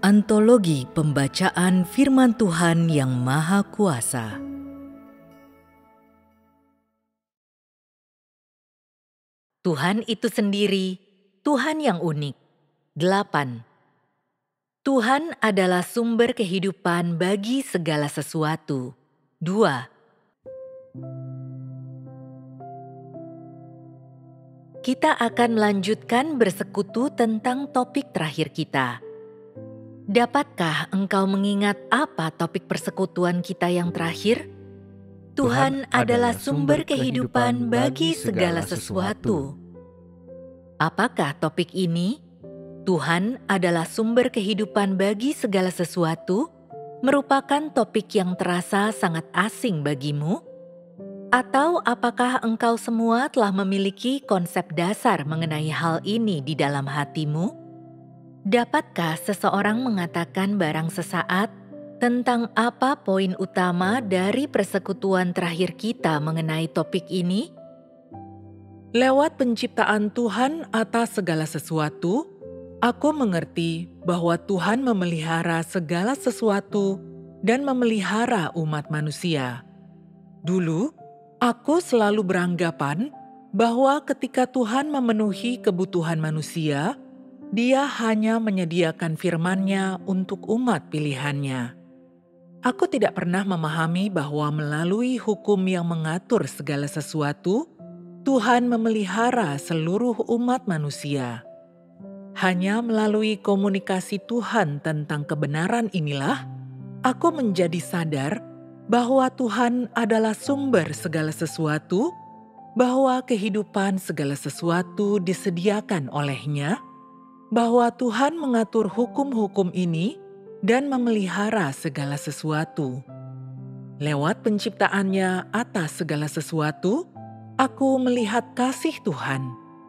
Antologi Pembacaan Firman Tuhan yang Maha Kuasa. Tuhan itu sendiri, Tuhan yang unik. 8. Tuhan adalah sumber kehidupan bagi segala sesuatu. 2. Kita akan melanjutkan bersekutu tentang topik terakhir kita. Dapatkah engkau mengingat apa topik persekutuan kita yang terakhir? Tuhan adalah sumber kehidupan bagi segala sesuatu. Apakah topik ini? Tuhan adalah sumber kehidupan bagi segala sesuatu merupakan topik yang terasa sangat asing bagimu? Atau apakah engkau semua telah memiliki konsep dasar mengenai hal ini di dalam hatimu? Dapatkah seseorang mengatakan barang sesaat tentang apa poin utama dari persekutuan terakhir kita mengenai topik ini? Lewat penciptaan Tuhan atas segala sesuatu, aku mengerti bahwa Tuhan memelihara segala sesuatu dan memelihara umat manusia. Dulu, aku selalu beranggapan bahwa ketika Tuhan memenuhi kebutuhan manusia, Dia hanya menyediakan firman-Nya untuk umat pilihannya. Aku tidak pernah memahami bahwa melalui hukum yang mengatur segala sesuatu, Tuhan memelihara seluruh umat manusia. Hanya melalui komunikasi Tuhan tentang kebenaran inilah, aku menjadi sadar bahwa Tuhan adalah sumber segala sesuatu, bahwa kehidupan segala sesuatu disediakan oleh-Nya, bahwa Tuhan mengatur hukum-hukum ini dan memelihara segala sesuatu. Lewat penciptaannya atas segala sesuatu, aku melihat kasih Tuhan.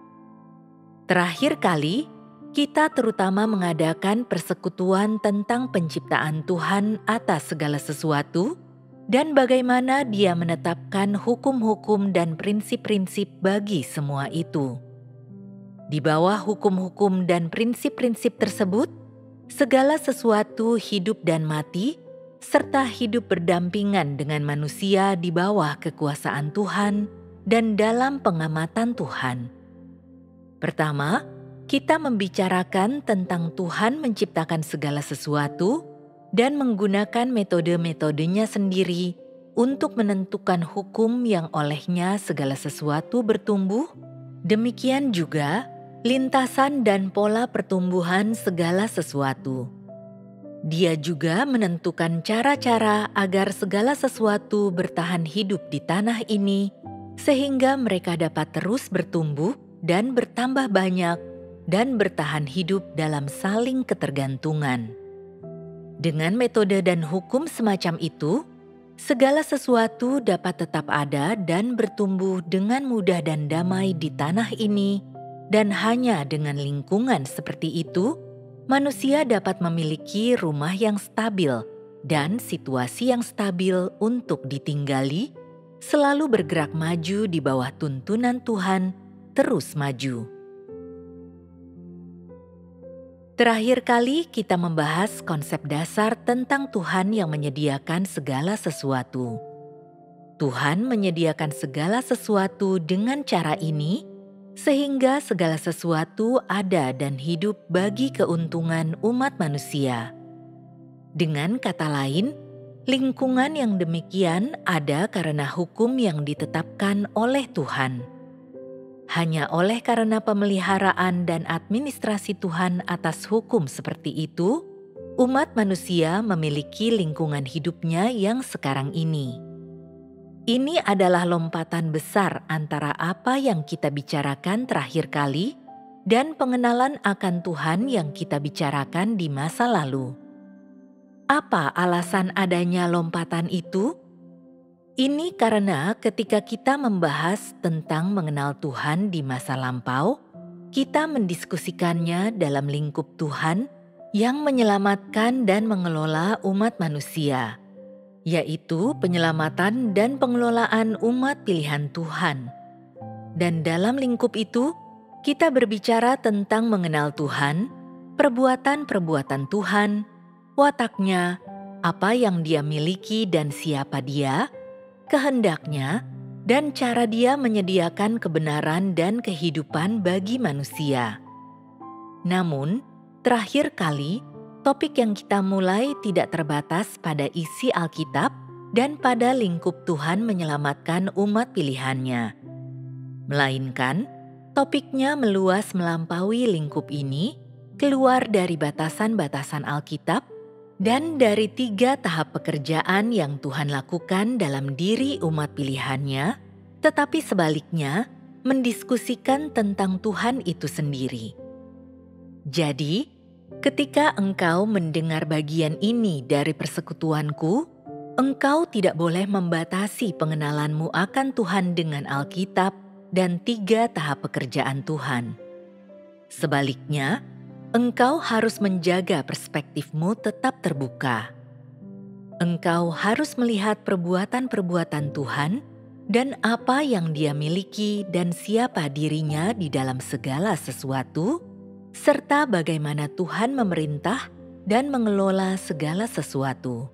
Terakhir kali, kita terutama mengadakan persekutuan tentang penciptaan Tuhan atas segala sesuatu dan bagaimana Dia menetapkan hukum-hukum dan prinsip-prinsip bagi semua itu. Di bawah hukum-hukum dan prinsip-prinsip tersebut, segala sesuatu hidup dan mati, serta hidup berdampingan dengan manusia di bawah kekuasaan Tuhan dan dalam pengamatan Tuhan. Pertama, kita membicarakan tentang Tuhan menciptakan segala sesuatu dan menggunakan metode-metodenya sendiri untuk menentukan hukum yang olehnya segala sesuatu bertumbuh. Demikian juga lintasan dan pola pertumbuhan segala sesuatu. Dia juga menentukan cara-cara agar segala sesuatu bertahan hidup di tanah ini, sehingga mereka dapat terus bertumbuh dan bertambah banyak dan bertahan hidup dalam saling ketergantungan. Dengan metode dan hukum semacam itu, segala sesuatu dapat tetap ada dan bertumbuh dengan mudah dan damai di tanah ini, dan hanya dengan lingkungan seperti itu, manusia dapat memiliki rumah yang stabil dan situasi yang stabil untuk ditinggali, selalu bergerak maju di bawah tuntunan Tuhan, terus maju. Terakhir kali kita membahas konsep dasar tentang Tuhan yang menyediakan segala sesuatu. Tuhan menyediakan segala sesuatu dengan cara ini, sehingga segala sesuatu ada dan hidup bagi keuntungan umat manusia. Dengan kata lain, lingkungan yang demikian ada karena hukum yang ditetapkan oleh Tuhan. Hanya oleh karena pemeliharaan dan administrasi Tuhan atas hukum seperti itu, umat manusia memiliki lingkungan hidupnya yang sekarang ini. Ini adalah lompatan besar antara apa yang kita bicarakan terakhir kali dan pengenalan akan Tuhan yang kita bicarakan di masa lalu. Apa alasan adanya lompatan itu? Ini karena ketika kita membahas tentang mengenal Tuhan di masa lampau, kita mendiskusikannya dalam lingkup Tuhan yang menyelamatkan dan mengelola umat manusia, yaitu penyelamatan dan pengelolaan umat pilihan Tuhan. Dan dalam lingkup itu, kita berbicara tentang mengenal Tuhan, perbuatan-perbuatan Tuhan, wataknya, apa yang Dia miliki dan siapa Dia, kehendaknya, dan cara Dia menyediakan kebenaran dan kehidupan bagi manusia. Namun, terakhir kali, topik yang kita mulai tidak terbatas pada isi Alkitab dan pada lingkup Tuhan menyelamatkan umat pilihannya. Melainkan, topiknya meluas melampaui lingkup ini, keluar dari batasan-batasan Alkitab, dan dari 3 tahap pekerjaan yang Tuhan lakukan dalam diri umat pilihannya, tetapi sebaliknya, mendiskusikan tentang Tuhan itu sendiri. Jadi, ketika engkau mendengar bagian ini dari persekutuanku, engkau tidak boleh membatasi pengenalanmu akan Tuhan dengan Alkitab dan 3 tahap pekerjaan Tuhan. Sebaliknya, engkau harus menjaga perspektifmu tetap terbuka. Engkau harus melihat perbuatan-perbuatan Tuhan dan apa yang Dia miliki dan siapa dirinya di dalam segala sesuatu, serta bagaimana Tuhan memerintah dan mengelola segala sesuatu.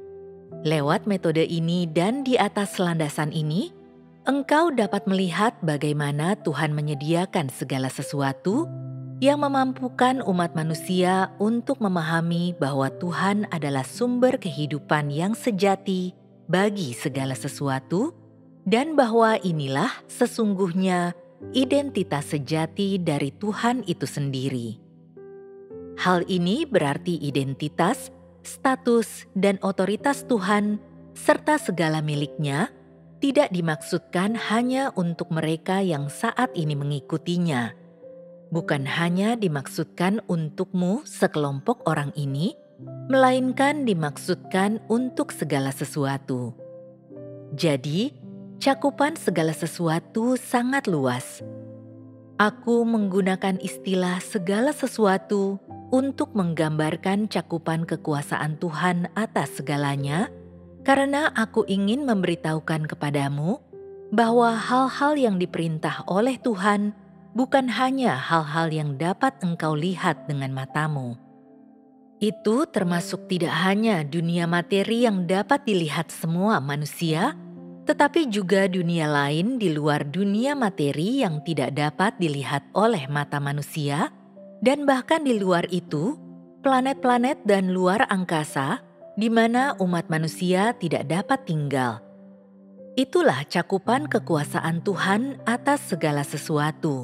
Lewat metode ini dan di atas landasan ini, engkau dapat melihat bagaimana Tuhan menyediakan segala sesuatu yang memampukan umat manusia untuk memahami bahwa Tuhan adalah sumber kehidupan yang sejati bagi segala sesuatu, dan bahwa inilah sesungguhnya identitas sejati dari Tuhan itu sendiri. Hal ini berarti identitas, status, dan otoritas Tuhan serta segala miliknya tidak dimaksudkan hanya untuk mereka yang saat ini mengikutinya. Bukan hanya dimaksudkan untukmu sekelompok orang ini, melainkan dimaksudkan untuk segala sesuatu. Jadi, cakupan segala sesuatu sangat luas. Aku menggunakan istilah segala sesuatu untuk menggambarkan cakupan kekuasaan Tuhan atas segalanya, karena aku ingin memberitahukan kepadamu bahwa hal-hal yang diperintah oleh Tuhan bukan hanya hal-hal yang dapat engkau lihat dengan matamu. Itu termasuk tidak hanya dunia materi yang dapat dilihat semua manusia, tetapi juga dunia lain di luar dunia materi yang tidak dapat dilihat oleh mata manusia, dan bahkan di luar itu, planet-planet dan luar angkasa di mana umat manusia tidak dapat tinggal. Itulah cakupan kekuasaan Tuhan atas segala sesuatu.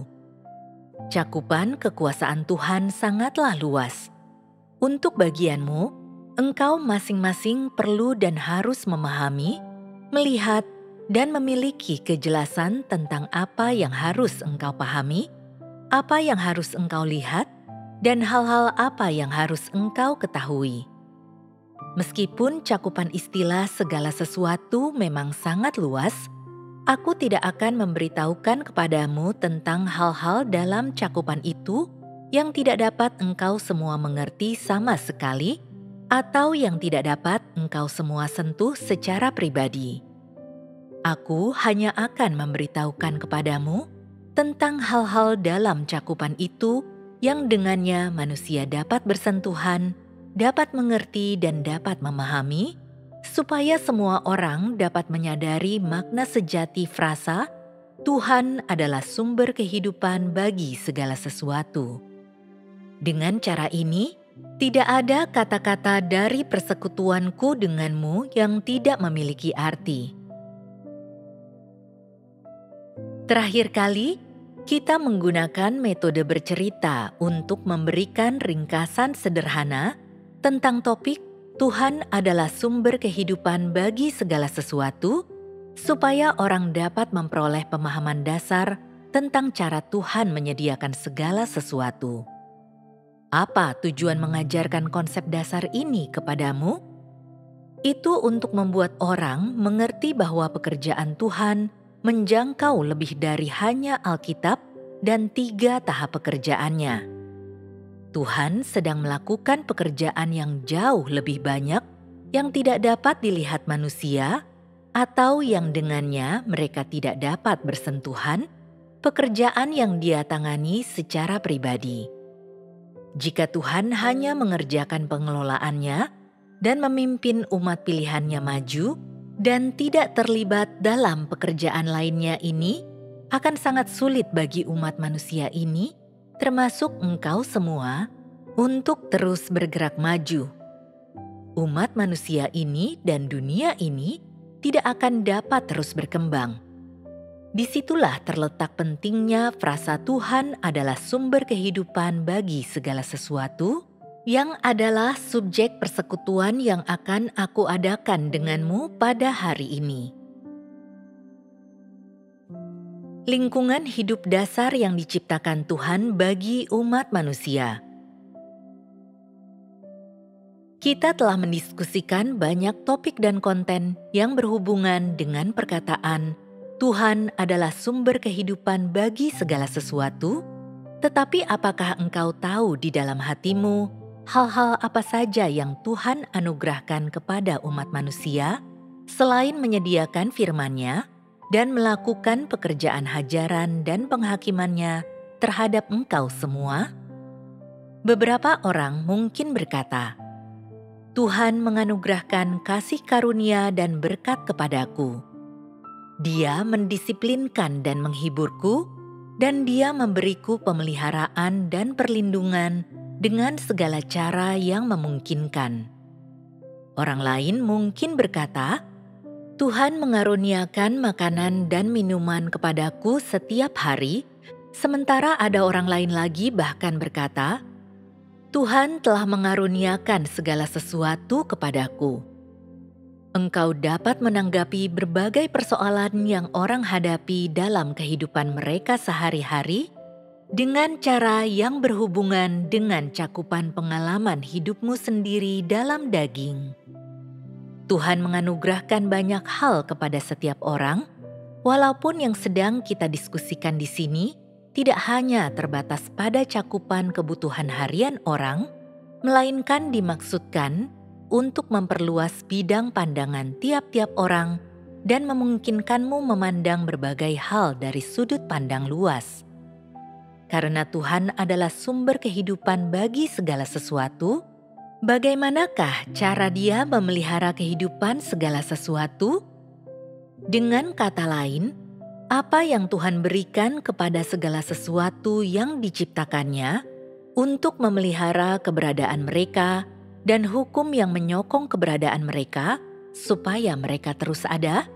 Cakupan kekuasaan Tuhan sangatlah luas. Untuk bagianmu, engkau masing-masing perlu dan harus memahami, melihat, dan memiliki kejelasan tentang apa yang harus engkau pahami, apa yang harus engkau lihat, dan hal-hal apa yang harus engkau ketahui. Meskipun cakupan istilah segala sesuatu memang sangat luas, aku tidak akan memberitahukan kepadamu tentang hal-hal dalam cakupan itu yang tidak dapat engkau semua mengerti sama sekali, atau yang tidak dapat engkau semua sentuh secara pribadi. Aku hanya akan memberitahukan kepadamu tentang hal-hal dalam cakupan itu yang dengannya manusia dapat bersentuhan, dapat mengerti dan dapat memahami, supaya semua orang dapat menyadari makna sejati frasa Tuhan adalah sumber kehidupan bagi segala sesuatu. Dengan cara ini, tidak ada kata-kata dari persekutuanku denganmu yang tidak memiliki arti. Terakhir kali, kita menggunakan metode bercerita untuk memberikan ringkasan sederhana tentang topik Tuhan adalah sumber kehidupan bagi segala sesuatu, supaya orang dapat memperoleh pemahaman dasar tentang cara Tuhan menyediakan segala sesuatu. Apa tujuan mengajarkan konsep dasar ini kepadamu? Itu untuk membuat orang mengerti bahwa pekerjaan Tuhan menjangkau lebih dari hanya Alkitab dan 3 tahap pekerjaannya. Tuhan sedang melakukan pekerjaan yang jauh lebih banyak yang tidak dapat dilihat manusia atau yang dengannya mereka tidak dapat bersentuhan, pekerjaan yang Dia tangani secara pribadi. Jika Tuhan hanya mengerjakan pengelolaannya dan memimpin umat pilihannya maju dan tidak terlibat dalam pekerjaan lainnya ini, akan sangat sulit bagi umat manusia ini, termasuk engkau semua, untuk terus bergerak maju. Umat manusia ini dan dunia ini tidak akan dapat terus berkembang. Disitulah terletak pentingnya frasa Tuhan adalah sumber kehidupan bagi segala sesuatu, yang adalah subjek persekutuan yang akan aku adakan denganmu pada hari ini. Lingkungan hidup dasar yang diciptakan Tuhan bagi umat manusia. Kita telah mendiskusikan banyak topik dan konten yang berhubungan dengan perkataan Tuhan adalah sumber kehidupan bagi segala sesuatu, tetapi apakah engkau tahu di dalam hatimu hal-hal apa saja yang Tuhan anugerahkan kepada umat manusia selain menyediakan firman-Nya dan melakukan pekerjaan hajaran dan penghakimannya terhadap engkau semua? Beberapa orang mungkin berkata, Tuhan menganugerahkan kasih karunia dan berkat kepadaku. Dia mendisiplinkan dan menghiburku, dan Dia memberiku pemeliharaan dan perlindungan dengan segala cara yang memungkinkan. Orang lain mungkin berkata, Tuhan mengaruniakan makanan dan minuman kepadaku setiap hari, sementara ada orang lain lagi bahkan berkata, Tuhan telah mengaruniakan segala sesuatu kepadaku. Engkau dapat menanggapi berbagai persoalan yang orang hadapi dalam kehidupan mereka sehari-hari dengan cara yang berhubungan dengan cakupan pengalaman hidupmu sendiri dalam daging. Tuhan menganugerahkan banyak hal kepada setiap orang, walaupun yang sedang kita diskusikan di sini tidak hanya terbatas pada cakupan kebutuhan harian orang, melainkan dimaksudkan untuk memperluas bidang pandangan tiap-tiap orang dan memungkinkanmu memandang berbagai hal dari sudut pandang luas. Karena Tuhan adalah sumber kehidupan bagi segala sesuatu, bagaimanakah cara Dia memelihara kehidupan segala sesuatu? Dengan kata lain, apa yang Tuhan berikan kepada segala sesuatu yang diciptakannya untuk memelihara keberadaan mereka dan hukum yang menyokong keberadaan mereka supaya mereka terus ada?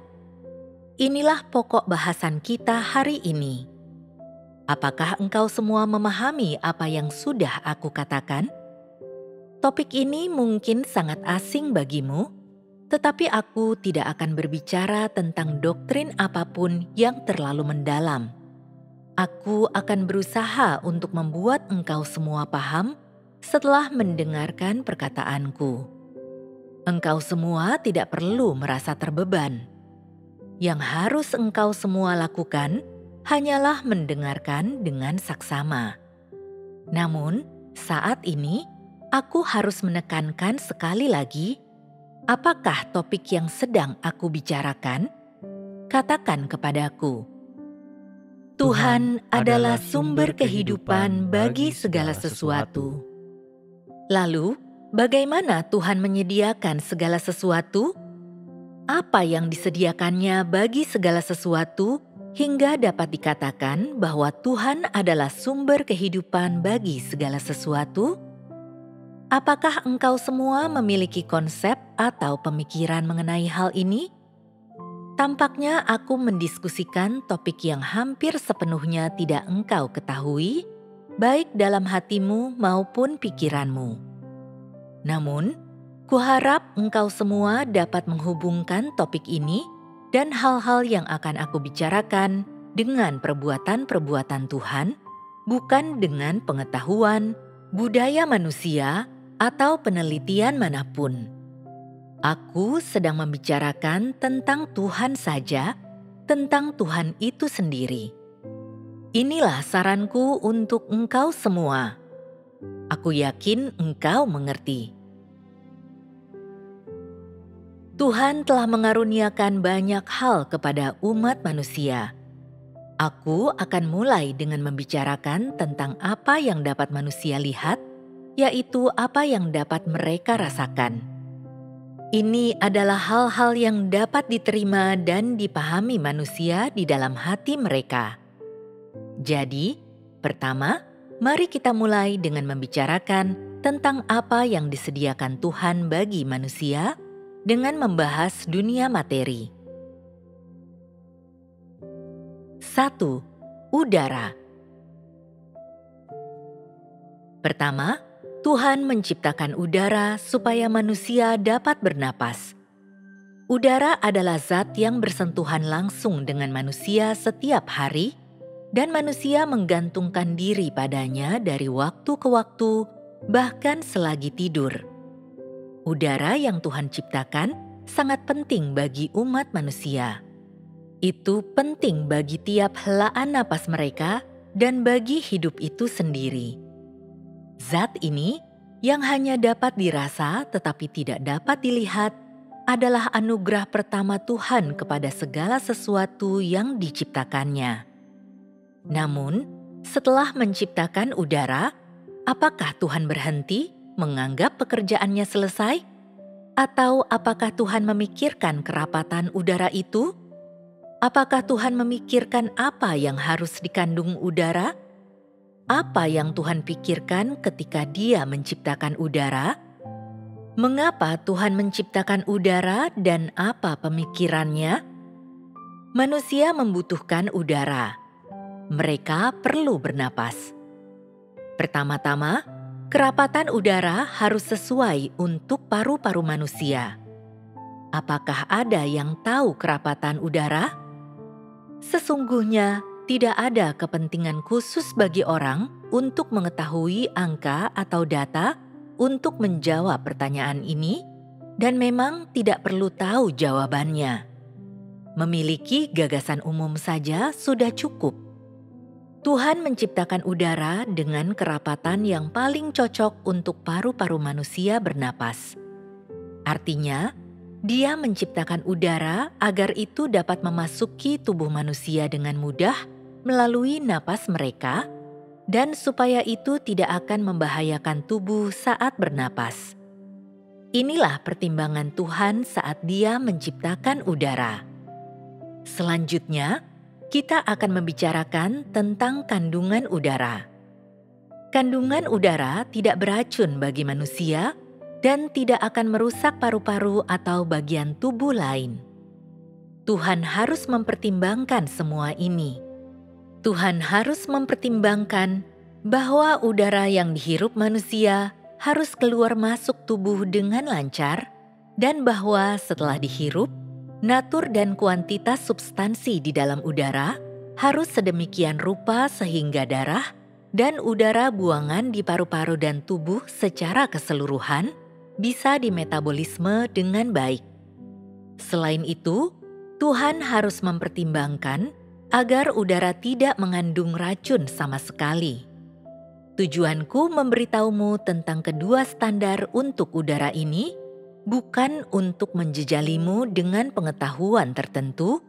Inilah pokok bahasan kita hari ini. Apakah engkau semua memahami apa yang sudah aku katakan? Topik ini mungkin sangat asing bagimu, tetapi aku tidak akan berbicara tentang doktrin apapun yang terlalu mendalam. Aku akan berusaha untuk membuat engkau semua paham setelah mendengarkan perkataanku. Engkau semua tidak perlu merasa terbeban. Yang harus engkau semua lakukan hanyalah mendengarkan dengan saksama. Namun, saat ini aku harus menekankan sekali lagi, apakah topik yang sedang aku bicarakan? Katakan kepadaku, Tuhan adalah sumber kehidupan bagi segala sesuatu. Lalu, bagaimana Tuhan menyediakan segala sesuatu? Apa yang disediakannya bagi segala sesuatu hingga dapat dikatakan bahwa Tuhan adalah sumber kehidupan bagi segala sesuatu? Apakah engkau semua memiliki konsep atau pemikiran mengenai hal ini? Tampaknya aku mendiskusikan topik yang hampir sepenuhnya tidak engkau ketahui, baik dalam hatimu maupun pikiranmu. Namun, kuharap engkau semua dapat menghubungkan topik ini dan hal-hal yang akan aku bicarakan dengan perbuatan-perbuatan Tuhan, bukan dengan pengetahuan, budaya manusia, atau penelitian manapun. Aku sedang membicarakan tentang Tuhan saja, tentang Tuhan itu sendiri. Inilah saranku untuk engkau semua. Aku yakin engkau mengerti. Tuhan telah mengaruniakan banyak hal kepada umat manusia. Aku akan mulai dengan membicarakan tentang apa yang dapat manusia lihat yaitu apa yang dapat mereka rasakan. Ini adalah hal-hal yang dapat diterima dan dipahami manusia di dalam hati mereka. Jadi, pertama, mari kita mulai dengan membicarakan tentang apa yang disediakan Tuhan bagi manusia dengan membahas dunia materi. 1. Udara. Pertama, Tuhan menciptakan udara supaya manusia dapat bernapas. Udara adalah zat yang bersentuhan langsung dengan manusia setiap hari, dan manusia menggantungkan diri padanya dari waktu ke waktu, bahkan selagi tidur. Udara yang Tuhan ciptakan sangat penting bagi umat manusia. Itu penting bagi tiap helaan napas mereka dan bagi hidup itu sendiri. Zat ini yang hanya dapat dirasa tetapi tidak dapat dilihat adalah anugerah pertama Tuhan kepada segala sesuatu yang diciptakannya. Namun, setelah menciptakan udara, apakah Tuhan berhenti menganggap pekerjaannya selesai? Atau apakah Tuhan memikirkan kerapatan udara itu? Apakah Tuhan memikirkan apa yang harus dikandung udara? Apa yang Tuhan pikirkan ketika Dia menciptakan udara? Mengapa Tuhan menciptakan udara dan apa pemikirannya? Manusia membutuhkan udara. Mereka perlu bernapas. Pertama-tama, kerapatan udara harus sesuai untuk paru-paru manusia. Apakah ada yang tahu kerapatan udara? Sesungguhnya, tidak ada kepentingan khusus bagi orang untuk mengetahui angka atau data untuk menjawab pertanyaan ini, dan memang tidak perlu tahu jawabannya. Memiliki gagasan umum saja sudah cukup. Tuhan menciptakan udara dengan kerapatan yang paling cocok untuk paru-paru manusia bernapas. Artinya, Dia menciptakan udara agar itu dapat memasuki tubuh manusia dengan mudah melalui napas mereka, dan supaya itu tidak akan membahayakan tubuh saat bernapas. Inilah pertimbangan Tuhan saat Dia menciptakan udara. Selanjutnya, kita akan membicarakan tentang kandungan udara. Kandungan udara tidak beracun bagi manusia dan tidak akan merusak paru-paru atau bagian tubuh lain. Tuhan harus mempertimbangkan semua ini. Tuhan harus mempertimbangkan bahwa udara yang dihirup manusia harus keluar masuk tubuh dengan lancar, dan bahwa setelah dihirup, natur dan kuantitas substansi di dalam udara harus sedemikian rupa sehingga darah dan udara buangan di paru-paru dan tubuh secara keseluruhan bisa dimetabolisme dengan baik. Selain itu, Tuhan harus mempertimbangkan agar udara tidak mengandung racun sama sekali. Tujuanku memberitahumu tentang kedua standar untuk udara ini, bukan untuk menjejalimu dengan pengetahuan tertentu,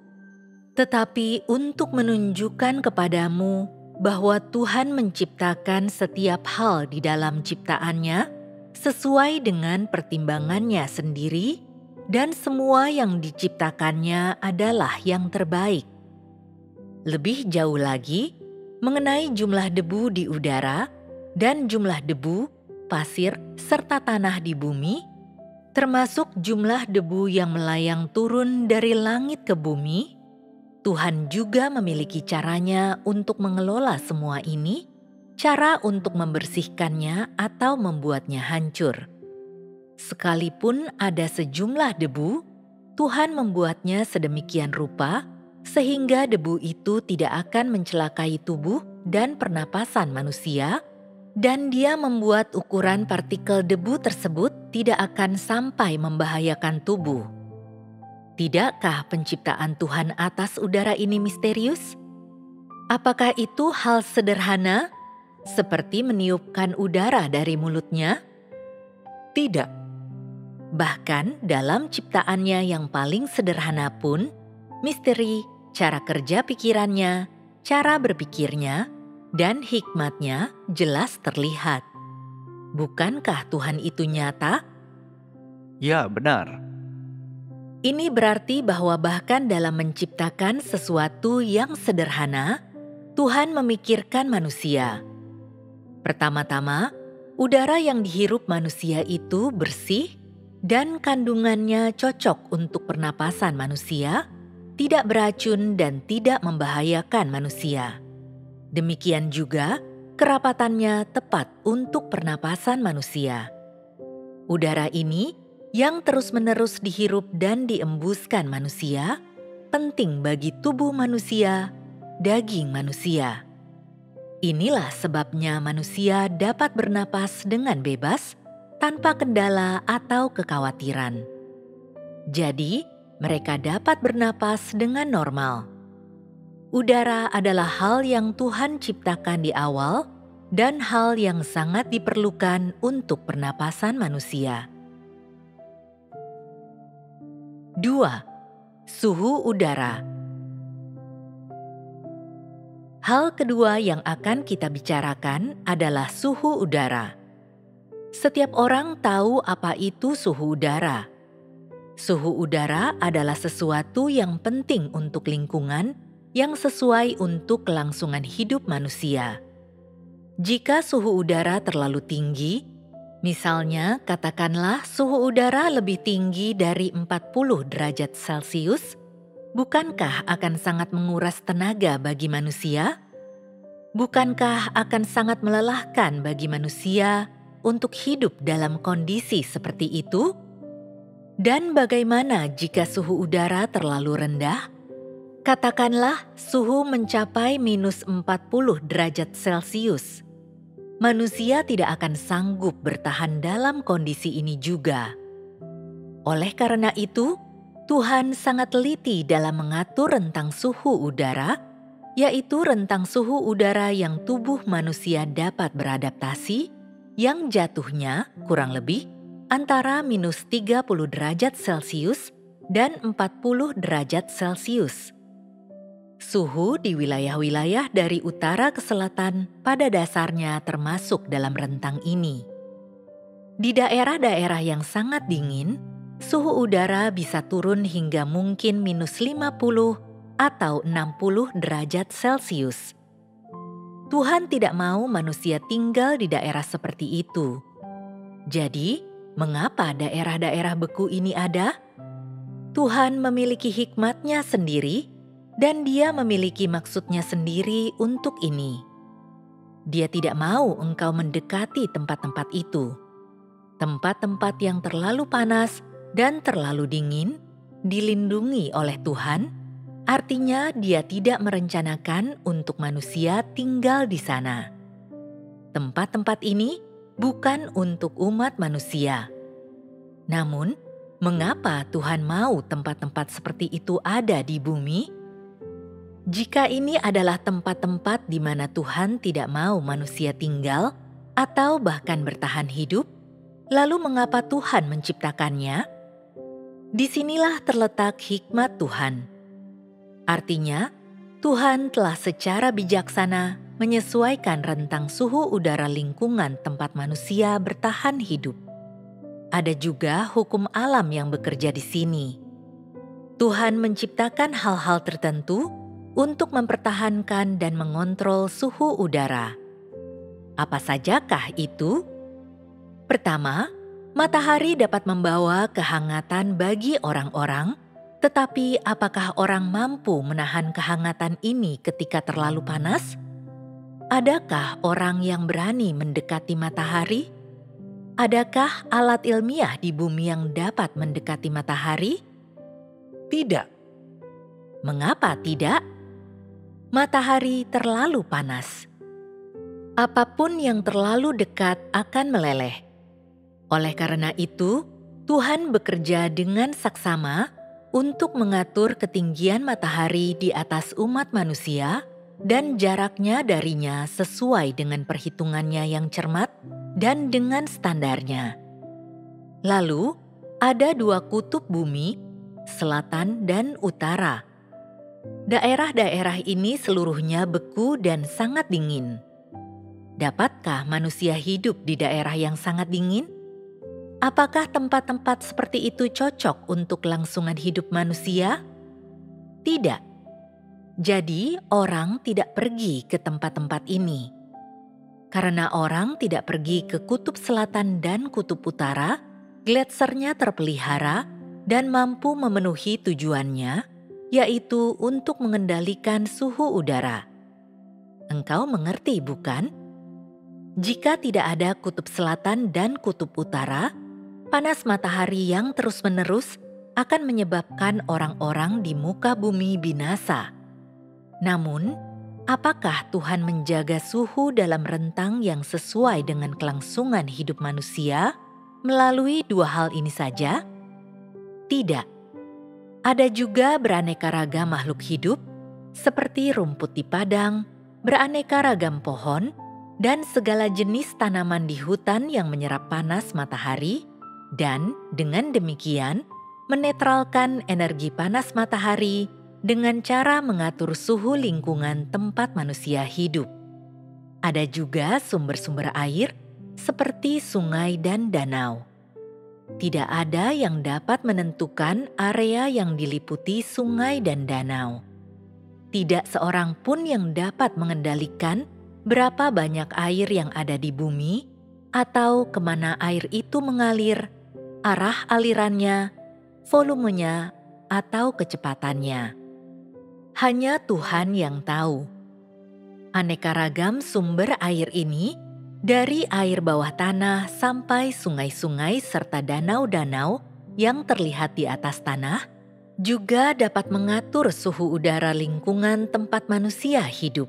tetapi untuk menunjukkan kepadamu bahwa Tuhan menciptakan setiap hal di dalam ciptaannya sesuai dengan pertimbangannya sendiri, dan semua yang diciptakannya adalah yang terbaik. Lebih jauh lagi, mengenai jumlah debu di udara dan jumlah debu, pasir, serta tanah di bumi, termasuk jumlah debu yang melayang turun dari langit ke bumi, Tuhan juga memiliki caranya untuk mengelola semua ini, cara untuk membersihkannya atau membuatnya hancur. Sekalipun ada sejumlah debu, Tuhan membuatnya sedemikian rupa sehingga debu itu tidak akan mencelakai tubuh dan pernapasan manusia, dan Dia membuat ukuran partikel debu tersebut tidak akan sampai membahayakan tubuh. Tidakkah penciptaan Tuhan atas udara ini misterius? Apakah itu hal sederhana, seperti meniupkan udara dari mulutnya? Tidak. Bahkan dalam ciptaannya yang paling sederhana pun, misteri, cara kerja pikirannya, cara berpikirnya, dan hikmatnya jelas terlihat. Bukankah Tuhan itu nyata? Ya, benar. Ini berarti bahwa bahkan dalam menciptakan sesuatu yang sederhana, Tuhan memikirkan manusia. Pertama-tama, udara yang dihirup manusia itu bersih dan kandungannya cocok untuk pernapasan manusia, tidak beracun dan tidak membahayakan manusia. Demikian juga, kerapatannya tepat untuk pernapasan manusia. Udara ini yang terus-menerus dihirup dan diembuskan manusia, penting bagi tubuh manusia, daging manusia. Inilah sebabnya manusia dapat bernapas dengan bebas, tanpa kendala atau kekhawatiran. Jadi, mereka dapat bernapas dengan normal. Udara adalah hal yang Tuhan ciptakan di awal dan hal yang sangat diperlukan untuk pernapasan manusia. 2. Suhu udara. Hal kedua yang akan kita bicarakan adalah suhu udara. Setiap orang tahu apa itu suhu udara. Suhu udara adalah sesuatu yang penting untuk lingkungan yang sesuai untuk kelangsungan hidup manusia. Jika suhu udara terlalu tinggi, misalnya katakanlah suhu udara lebih tinggi dari 40 derajat Celcius, bukankah akan sangat menguras tenaga bagi manusia? Bukankah akan sangat melelahkan bagi manusia untuk hidup dalam kondisi seperti itu? Dan bagaimana jika suhu udara terlalu rendah? Katakanlah suhu mencapai minus 40 derajat Celcius. Manusia tidak akan sanggup bertahan dalam kondisi ini juga. Oleh karena itu, Tuhan sangat teliti dalam mengatur rentang suhu udara, yaitu rentang suhu udara yang tubuh manusia dapat beradaptasi, yang jatuhnya kurang lebih antara minus 30 derajat Celcius dan 40 derajat Celcius. Suhu di wilayah-wilayah dari utara ke selatan pada dasarnya termasuk dalam rentang ini. Di daerah-daerah yang sangat dingin, suhu udara bisa turun hingga mungkin minus 50 atau 60 derajat Celcius. Tuhan tidak mau manusia tinggal di daerah seperti itu. Jadi, mengapa daerah-daerah beku ini ada? Tuhan memiliki hikmatnya sendiri, dan Dia memiliki maksudnya sendiri untuk ini. Dia tidak mau engkau mendekati tempat-tempat itu. Tempat-tempat yang terlalu panas dan terlalu dingin dilindungi oleh Tuhan, artinya Dia tidak merencanakan untuk manusia tinggal di sana. Tempat-tempat ini bukan untuk umat manusia. Namun, mengapa Tuhan mau tempat-tempat seperti itu ada di bumi? Jika ini adalah tempat-tempat di mana Tuhan tidak mau manusia tinggal atau bahkan bertahan hidup, lalu mengapa Tuhan menciptakannya? Disinilah terletak hikmat Tuhan. Artinya, Tuhan telah secara bijaksana menyesuaikan rentang suhu udara lingkungan tempat manusia bertahan hidup. Ada juga hukum alam yang bekerja di sini. Tuhan menciptakan hal-hal tertentu untuk mempertahankan dan mengontrol suhu udara. Apa sajakah itu? Pertama, matahari dapat membawa kehangatan bagi orang-orang, tetapi apakah orang mampu menahan kehangatan ini ketika terlalu panas? Adakah orang yang berani mendekati matahari? Adakah alat ilmiah di bumi yang dapat mendekati matahari? Tidak. Mengapa tidak? Matahari terlalu panas. Apapun yang terlalu dekat akan meleleh. Oleh karena itu, Tuhan bekerja dengan saksama untuk mengatur ketinggian matahari di atas umat manusia dan jaraknya darinya sesuai dengan perhitungannya yang cermat dan dengan standarnya. Lalu, ada dua kutub bumi, selatan dan utara. Daerah-daerah ini seluruhnya beku dan sangat dingin. Dapatkah manusia hidup di daerah yang sangat dingin? Apakah tempat-tempat seperti itu cocok untuk kelangsungan hidup manusia? Tidak. Jadi, orang tidak pergi ke tempat-tempat ini. Karena orang tidak pergi ke kutub selatan dan kutub utara, gletsernya terpelihara dan mampu memenuhi tujuannya, yaitu untuk mengendalikan suhu udara. Engkau mengerti, bukan? Jika tidak ada kutub selatan dan kutub utara, panas matahari yang terus-menerus akan menyebabkan orang-orang di muka bumi binasa. Namun, apakah Tuhan menjaga suhu dalam rentang yang sesuai dengan kelangsungan hidup manusia melalui dua hal ini saja? Tidak. Ada juga beraneka ragam makhluk hidup, seperti rumput di padang, beraneka ragam pohon, dan segala jenis tanaman di hutan yang menyerap panas matahari, dan dengan demikian menetralkan energi panas matahari dengan cara mengatur suhu lingkungan tempat manusia hidup. Ada juga sumber-sumber air seperti sungai dan danau. Tidak ada yang dapat menentukan area yang diliputi sungai dan danau. Tidak seorang pun yang dapat mengendalikan berapa banyak air yang ada di bumi atau kemana air itu mengalir, arah alirannya, volumenya, atau kecepatannya. Hanya Tuhan yang tahu. Aneka ragam sumber air ini, dari air bawah tanah sampai sungai-sungai serta danau-danau yang terlihat di atas tanah, juga dapat mengatur suhu udara lingkungan tempat manusia hidup.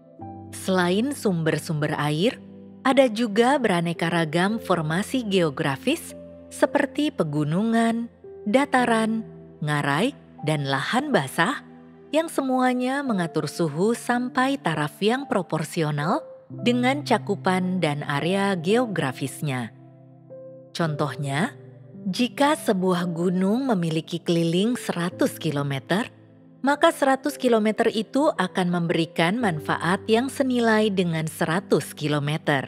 Selain sumber-sumber air, ada juga beraneka ragam formasi geografis seperti pegunungan, dataran, ngarai, dan lahan basah yang semuanya mengatur suhu sampai taraf yang proporsional dengan cakupan dan area geografisnya. Contohnya, jika sebuah gunung memiliki keliling 100 km, maka 100 km itu akan memberikan manfaat yang senilai dengan 100 km.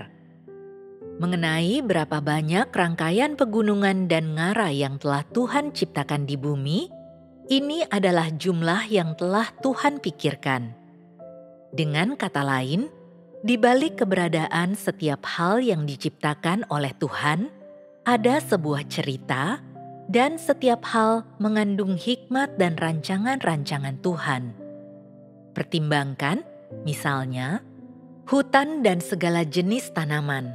Mengenai berapa banyak rangkaian pegunungan dan ngarai yang telah Tuhan ciptakan di bumi, ini adalah jumlah yang telah Tuhan pikirkan. Dengan kata lain, di balik keberadaan setiap hal yang diciptakan oleh Tuhan, ada sebuah cerita, dan setiap hal mengandung hikmat dan rancangan-rancangan Tuhan. Pertimbangkan, misalnya, hutan dan segala jenis tanaman.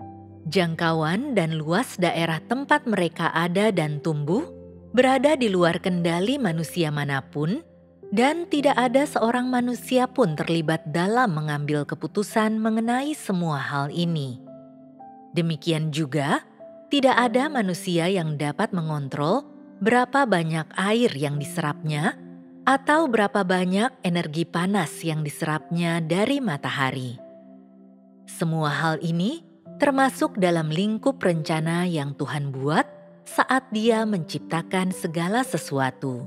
Jangkauan dan luas daerah tempat mereka ada dan tumbuh berada di luar kendali manusia manapun, dan tidak ada seorang manusia pun terlibat dalam mengambil keputusan mengenai semua hal ini. Demikian juga, tidak ada manusia yang dapat mengontrol berapa banyak air yang diserapnya atau berapa banyak energi panas yang diserapnya dari matahari. Semua hal ini termasuk dalam lingkup rencana yang Tuhan buat saat Dia menciptakan segala sesuatu.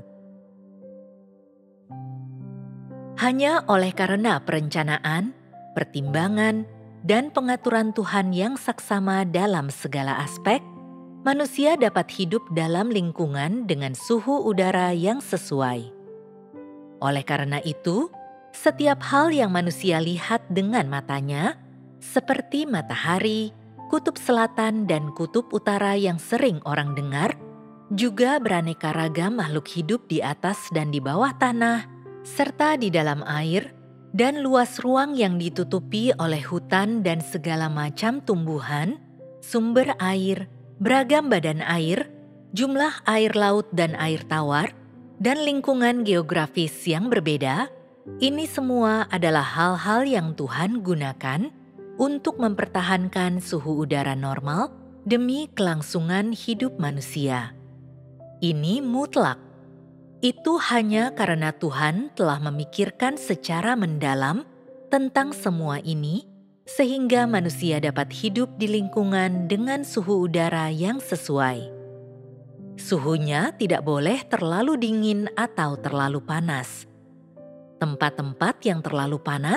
Hanya oleh karena perencanaan, pertimbangan, dan pengaturan Tuhan yang saksama dalam segala aspek, manusia dapat hidup dalam lingkungan dengan suhu udara yang sesuai. Oleh karena itu, setiap hal yang manusia lihat dengan matanya, seperti matahari, kutub selatan dan kutub utara yang sering orang dengar, juga beraneka ragam makhluk hidup di atas dan di bawah tanah, serta di dalam air, dan luas ruang yang ditutupi oleh hutan dan segala macam tumbuhan, sumber air, beragam badan air, jumlah air laut dan air tawar, dan lingkungan geografis yang berbeda. Ini semua adalah hal-hal yang Tuhan gunakan untuk mempertahankan suhu udara normal demi kelangsungan hidup manusia. Ini mutlak. Itu hanya karena Tuhan telah memikirkan secara mendalam tentang semua ini, sehingga manusia dapat hidup di lingkungan dengan suhu udara yang sesuai. Suhunya tidak boleh terlalu dingin atau terlalu panas. Tempat-tempat yang terlalu panas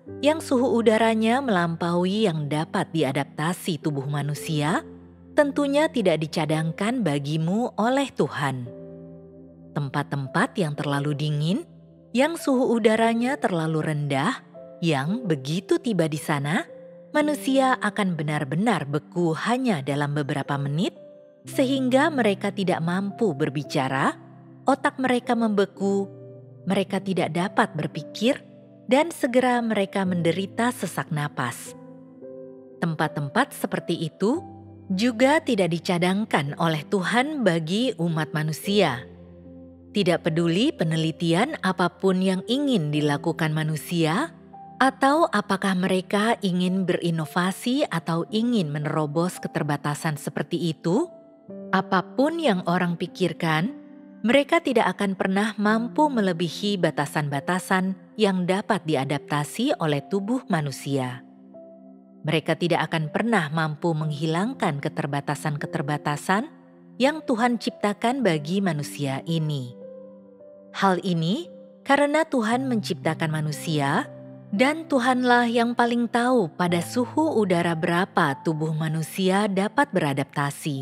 yang suhu udaranya melampaui yang dapat diadaptasi tubuh manusia, tentunya tidak dicadangkan bagimu oleh Tuhan. Tempat-tempat yang terlalu dingin, yang suhu udaranya terlalu rendah, yang begitu tiba di sana, manusia akan benar-benar beku hanya dalam beberapa menit, sehingga mereka tidak mampu berbicara, otak mereka membeku, mereka tidak dapat berpikir, dan segera mereka menderita sesak napas. Tempat-tempat seperti itu juga tidak dicadangkan oleh Tuhan bagi umat manusia. Tidak peduli penelitian apapun yang ingin dilakukan manusia, atau apakah mereka ingin berinovasi atau ingin menerobos keterbatasan seperti itu, apapun yang orang pikirkan, mereka tidak akan pernah mampu melebihi batasan-batasan yang dapat diadaptasi oleh tubuh manusia. Mereka tidak akan pernah mampu menghilangkan keterbatasan-keterbatasan yang Tuhan ciptakan bagi manusia ini. Hal ini karena Tuhan menciptakan manusia, dan Tuhanlah yang paling tahu pada suhu udara berapa tubuh manusia dapat beradaptasi.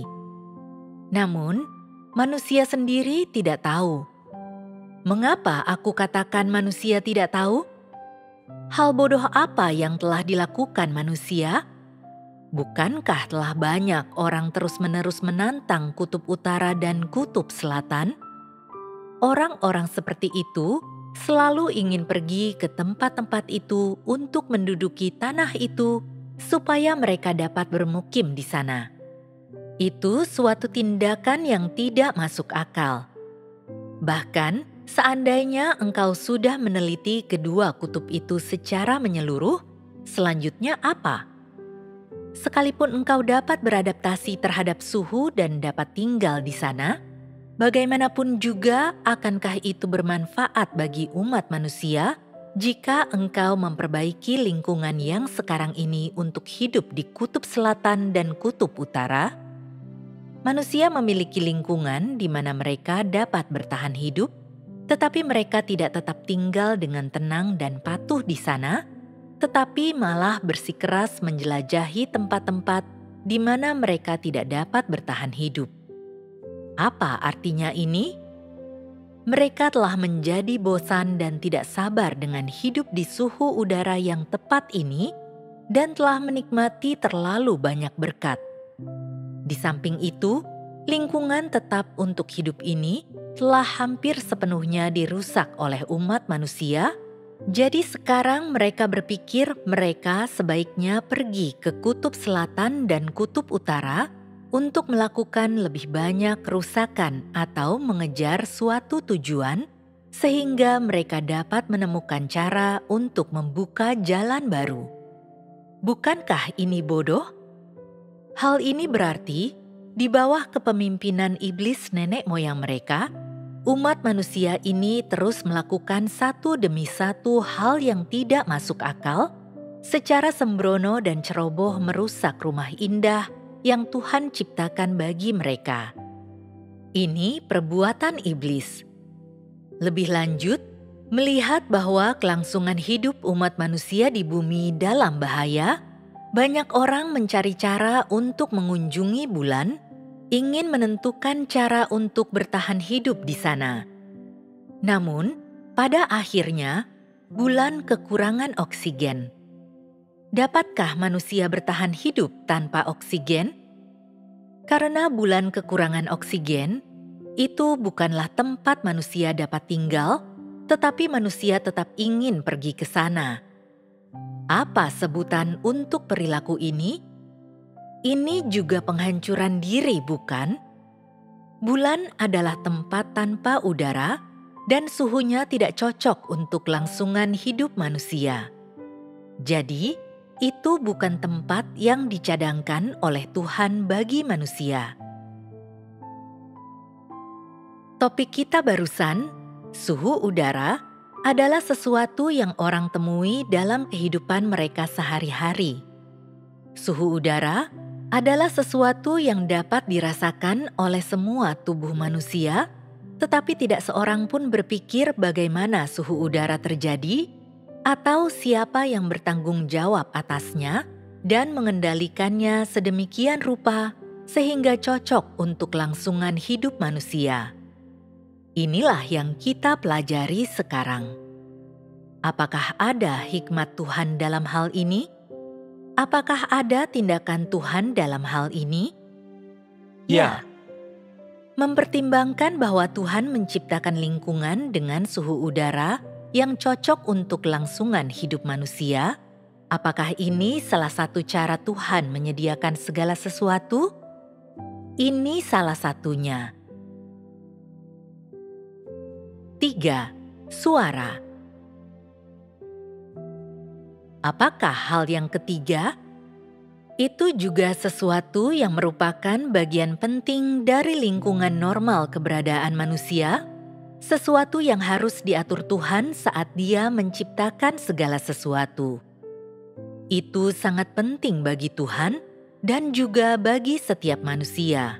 Namun, manusia sendiri tidak tahu. Mengapa aku katakan manusia tidak tahu? Hal bodoh apa yang telah dilakukan manusia? Bukankah telah banyak orang terus-menerus menantang kutub utara dan kutub selatan? Orang-orang seperti itu selalu ingin pergi ke tempat-tempat itu untuk menduduki tanah itu supaya mereka dapat bermukim di sana. Itu suatu tindakan yang tidak masuk akal. Bahkan, seandainya engkau sudah meneliti kedua kutub itu secara menyeluruh, selanjutnya apa? Sekalipun engkau dapat beradaptasi terhadap suhu dan dapat tinggal di sana, bagaimanapun juga akankah itu bermanfaat bagi umat manusia jika engkau memperbaiki lingkungan yang sekarang ini untuk hidup di kutub selatan dan kutub utara? Manusia memiliki lingkungan di mana mereka dapat bertahan hidup, tetapi mereka tidak tetap tinggal dengan tenang dan patuh di sana, tetapi malah bersikeras menjelajahi tempat-tempat di mana mereka tidak dapat bertahan hidup. Apa artinya ini? Mereka telah menjadi bosan dan tidak sabar dengan hidup di suhu udara yang tepat ini dan telah menikmati terlalu banyak berkat. Di samping itu, lingkungan tetap untuk hidup ini telah hampir sepenuhnya dirusak oleh umat manusia, jadi sekarang mereka berpikir mereka sebaiknya pergi ke kutub selatan dan kutub utara untuk melakukan lebih banyak kerusakan atau mengejar suatu tujuan, sehingga mereka dapat menemukan cara untuk membuka jalan baru. Bukankah ini bodoh? Hal ini berarti, di bawah kepemimpinan iblis nenek moyang mereka, umat manusia ini terus melakukan satu demi satu hal yang tidak masuk akal, secara sembrono dan ceroboh merusak rumah indah yang Tuhan ciptakan bagi mereka. Ini perbuatan iblis. Lebih lanjut, melihat bahwa kelangsungan hidup umat manusia di bumi dalam bahaya, banyak orang mencari cara untuk mengunjungi bulan, ingin menentukan cara untuk bertahan hidup di sana. Namun, pada akhirnya, bulan kekurangan oksigen. Dapatkah manusia bertahan hidup tanpa oksigen? Karena bulan kekurangan oksigen, itu bukanlah tempat manusia dapat tinggal, tetapi manusia tetap ingin pergi ke sana. Apa sebutan untuk perilaku ini? Ini juga penghancuran diri, bukan? Bulan adalah tempat tanpa udara dan suhunya tidak cocok untuk kelangsungan hidup manusia. Jadi, itu bukan tempat yang dicadangkan oleh Tuhan bagi manusia. Topik kita barusan, suhu udara, adalah sesuatu yang orang temui dalam kehidupan mereka sehari-hari. Suhu udara adalah sesuatu yang dapat dirasakan oleh semua tubuh manusia, tetapi tidak seorang pun berpikir bagaimana suhu udara terjadi, Atau siapa yang bertanggung jawab atasnya dan mengendalikannya sedemikian rupa sehingga cocok untuk kelangsungan hidup manusia? Inilah yang kita pelajari sekarang. Apakah ada hikmat Tuhan dalam hal ini? Apakah ada tindakan Tuhan dalam hal ini? Ya. Mempertimbangkan bahwa Tuhan menciptakan lingkungan dengan suhu udara yang cocok untuk kelangsungan hidup manusia, apakah ini salah satu cara Tuhan menyediakan segala sesuatu? Ini salah satunya. 3. Suara. Apakah hal yang ketiga? Itu juga sesuatu yang merupakan bagian penting dari lingkungan normal keberadaan manusia, sesuatu yang harus diatur Tuhan saat Dia menciptakan segala sesuatu. Itu sangat penting bagi Tuhan dan juga bagi setiap manusia.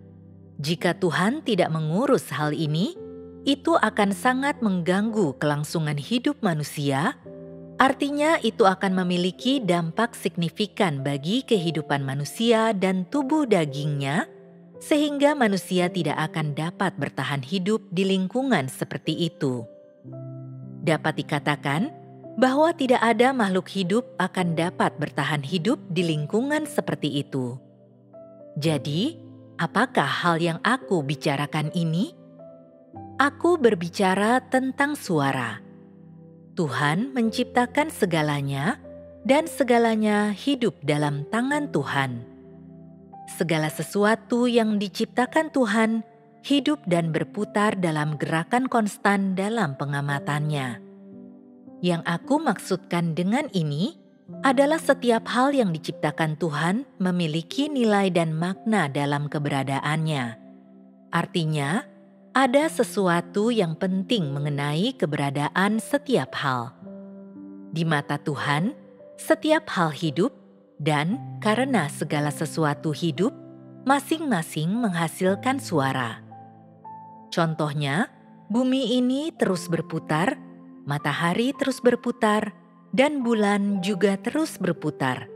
Jika Tuhan tidak mengurus hal ini, itu akan sangat mengganggu kelangsungan hidup manusia. Artinya itu akan memiliki dampak signifikan bagi kehidupan manusia dan tubuh dagingnya, sehingga manusia tidak akan dapat bertahan hidup di lingkungan seperti itu. Dapat dikatakan bahwa tidak ada makhluk hidup akan dapat bertahan hidup di lingkungan seperti itu. Jadi, apakah hal yang aku bicarakan ini? Aku berbicara tentang suara. Tuhan menciptakan segalanya, dan segalanya hidup dalam tangan Tuhan. Segala sesuatu yang diciptakan Tuhan hidup dan berputar dalam gerakan konstan dalam pengamatannya. Yang aku maksudkan dengan ini adalah setiap hal yang diciptakan Tuhan memiliki nilai dan makna dalam keberadaannya. Artinya, ada sesuatu yang penting mengenai keberadaan setiap hal. Di mata Tuhan, setiap hal hidup, dan karena segala sesuatu hidup, masing-masing menghasilkan suara. Contohnya, bumi ini terus berputar, matahari terus berputar, dan bulan juga terus berputar.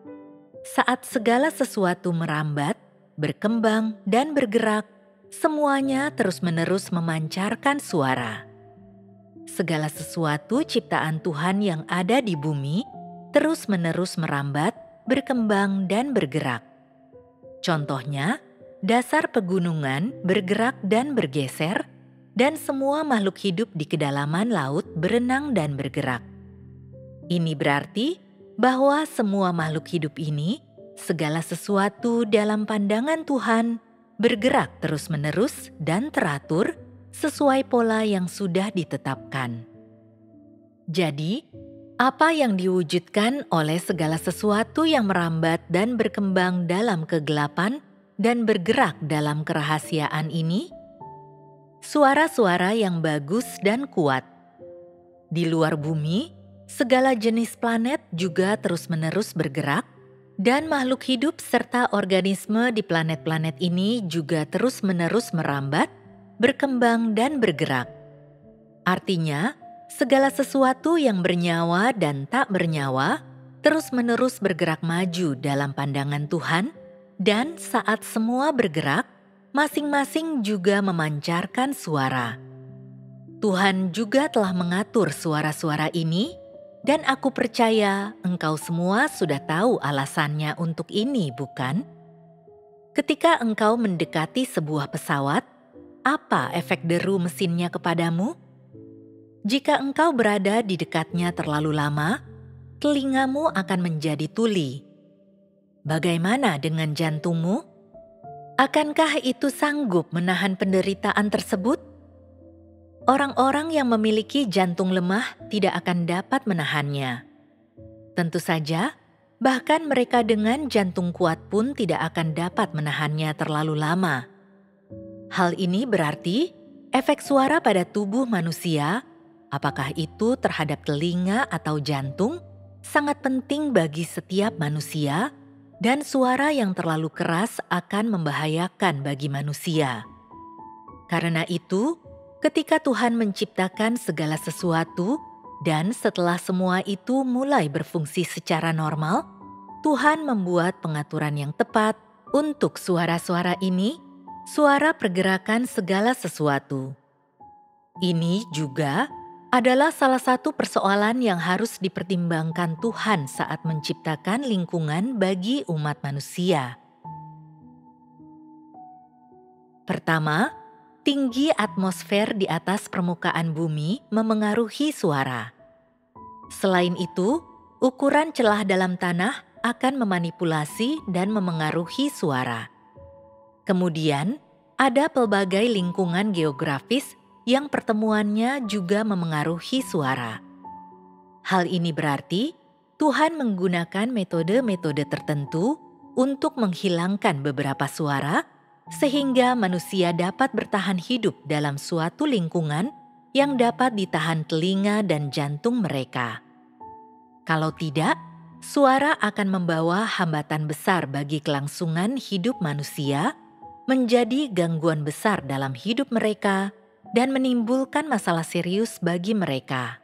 Saat segala sesuatu merambat, berkembang, dan bergerak, semuanya terus-menerus memancarkan suara. Segala sesuatu ciptaan Tuhan yang ada di bumi terus-menerus merambat, berkembang, dan bergerak. Contohnya, dasar pegunungan bergerak dan bergeser, dan semua makhluk hidup di kedalaman laut berenang dan bergerak. Ini berarti bahwa semua makhluk hidup ini, segala sesuatu dalam pandangan Tuhan, bergerak terus-menerus dan teratur sesuai pola yang sudah ditetapkan. Jadi, apa yang diwujudkan oleh segala sesuatu yang merambat dan berkembang dalam kegelapan dan bergerak dalam kerahasiaan ini? Suara-suara yang bagus dan kuat. Di luar bumi, segala jenis planet juga terus-menerus bergerak, dan makhluk hidup serta organisme di planet-planet ini juga terus-menerus merambat, berkembang, dan bergerak. Artinya, segala sesuatu yang bernyawa dan tak bernyawa terus-menerus bergerak maju dalam pandangan Tuhan, dan saat semua bergerak, masing-masing juga memancarkan suara. Tuhan juga telah mengatur suara-suara ini, dan aku percaya engkau semua sudah tahu alasannya untuk ini, bukan? Ketika engkau mendekati sebuah pesawat, apa efek deru mesinnya kepadamu? Jika engkau berada di dekatnya terlalu lama, telingamu akan menjadi tuli. Bagaimana dengan jantungmu? Akankah itu sanggup menahan penderitaan tersebut? Orang-orang yang memiliki jantung lemah tidak akan dapat menahannya. Tentu saja, bahkan mereka dengan jantung kuat pun tidak akan dapat menahannya terlalu lama. Hal ini berarti efek suara pada tubuh manusia, apakah itu terhadap telinga atau jantung, sangat penting bagi setiap manusia, dan suara yang terlalu keras akan membahayakan bagi manusia. Karena itu, ketika Tuhan menciptakan segala sesuatu, Dan setelah semua itu mulai berfungsi secara normal, Tuhan membuat pengaturan yang tepat untuk suara-suara ini, suara pergerakan segala sesuatu. Ini juga adalah salah satu persoalan yang harus dipertimbangkan Tuhan saat menciptakan lingkungan bagi umat manusia. Pertama, tinggi atmosfer di atas permukaan bumi memengaruhi suara. Selain itu, ukuran celah dalam tanah akan memanipulasi dan memengaruhi suara. Kemudian, ada pelbagai lingkungan geografis yang pertemuannya juga memengaruhi suara. Hal ini berarti Tuhan menggunakan metode-metode tertentu untuk menghilangkan beberapa suara, sehingga manusia dapat bertahan hidup dalam suatu lingkungan yang dapat ditahan telinga dan jantung mereka. Kalau tidak, suara akan membawa hambatan besar bagi kelangsungan hidup manusia, menjadi gangguan besar dalam hidup mereka, dan menimbulkan masalah serius bagi mereka.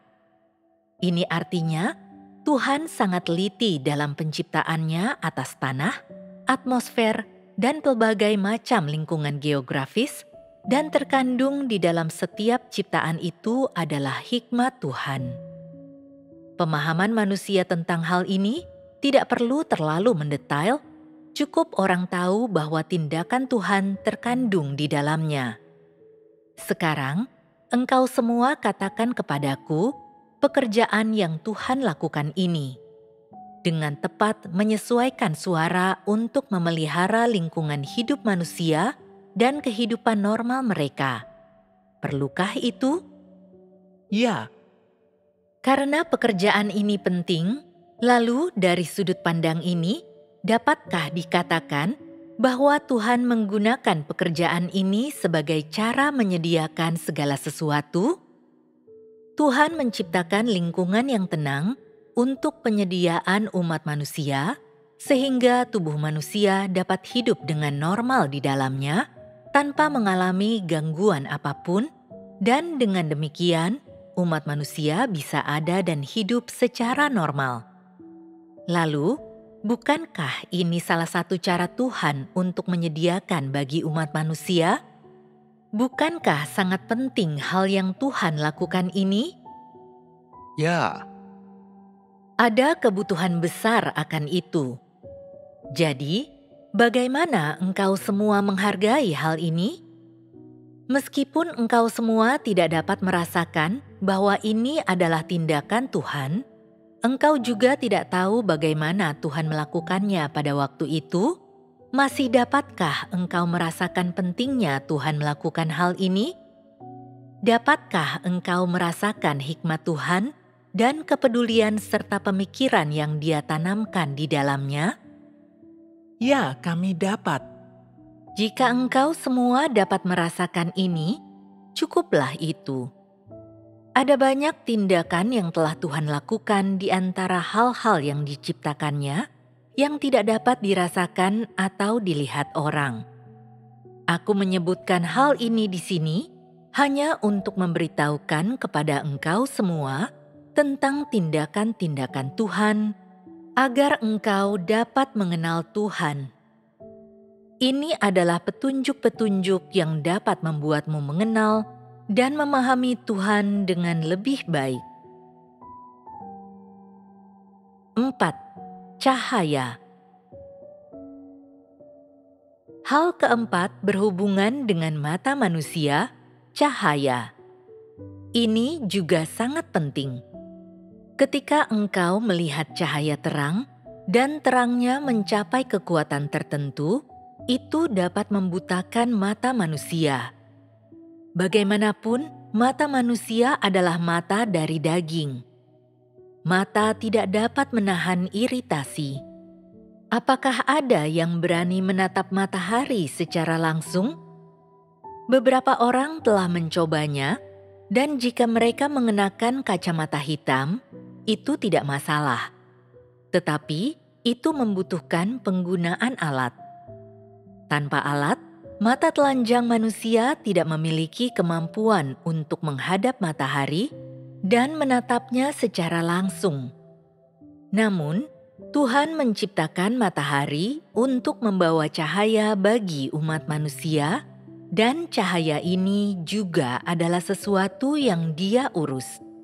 Ini artinya, Tuhan sangat teliti dalam penciptaannya atas tanah, atmosfer, dan pelbagai macam lingkungan geografis, dan terkandung di dalam setiap ciptaan itu adalah hikmat Tuhan. Pemahaman manusia tentang hal ini tidak perlu terlalu mendetail, cukup orang tahu bahwa tindakan Tuhan terkandung di dalamnya. Sekarang, engkau semua katakan kepadaku pekerjaan yang Tuhan lakukan ini, dengan tepat menyesuaikan suara untuk memelihara lingkungan hidup manusia dan kehidupan normal mereka. Perlukah itu? Ya, Karena pekerjaan ini penting, lalu dari sudut pandang ini, dapatkah dikatakan bahwa Tuhan menggunakan pekerjaan ini sebagai cara menyediakan segala sesuatu? Tuhan menciptakan lingkungan yang tenang untuk penyediaan umat manusia, sehingga tubuh manusia dapat hidup dengan normal di dalamnya tanpa mengalami gangguan apapun, dan dengan demikian umat manusia bisa ada dan hidup secara normal. Lalu, bukankah ini salah satu cara Tuhan untuk menyediakan bagi umat manusia? Bukankah sangat penting hal yang Tuhan lakukan ini? Ya, Ada kebutuhan besar akan itu. Jadi, bagaimana engkau semua menghargai hal ini? Meskipun engkau semua tidak dapat merasakan bahwa ini adalah tindakan Tuhan, engkau juga tidak tahu bagaimana Tuhan melakukannya pada waktu itu. Masih dapatkah engkau merasakan pentingnya Tuhan melakukan hal ini? Dapatkah engkau merasakan hikmat Tuhan dan kepedulian serta pemikiran yang Dia tanamkan di dalamnya? ya kami dapat. Jika engkau semua dapat merasakan ini, cukuplah itu. Ada banyak tindakan yang telah Tuhan lakukan di antara hal-hal yang diciptakannya, yang tidak dapat dirasakan atau dilihat orang. Aku menyebutkan hal ini di sini hanya untuk memberitahukan kepada engkau semua tentang tindakan-tindakan Tuhan, agar engkau dapat mengenal Tuhan. Ini adalah petunjuk-petunjuk yang dapat membuatmu mengenal dan memahami Tuhan dengan lebih baik. 4. Cahaya. Hal keempat berhubungan dengan mata manusia, cahaya. Ini juga sangat penting. Ketika engkau melihat cahaya terang dan terangnya mencapai kekuatan tertentu, itu dapat membutakan mata manusia. Bagaimanapun, mata manusia adalah mata dari daging. Mata tidak dapat menahan iritasi. Apakah ada yang berani menatap matahari secara langsung? Beberapa orang telah mencobanya, dan jika mereka mengenakan kacamata hitam, itu tidak masalah. Tetapi itu membutuhkan penggunaan alat. Tanpa alat, mata telanjang manusia tidak memiliki kemampuan untuk menghadap matahari, dan menatapnya secara langsung. Namun, Tuhan menciptakan matahari untuk membawa cahaya bagi umat manusia, dan cahaya ini juga adalah sesuatu yang Dia urus.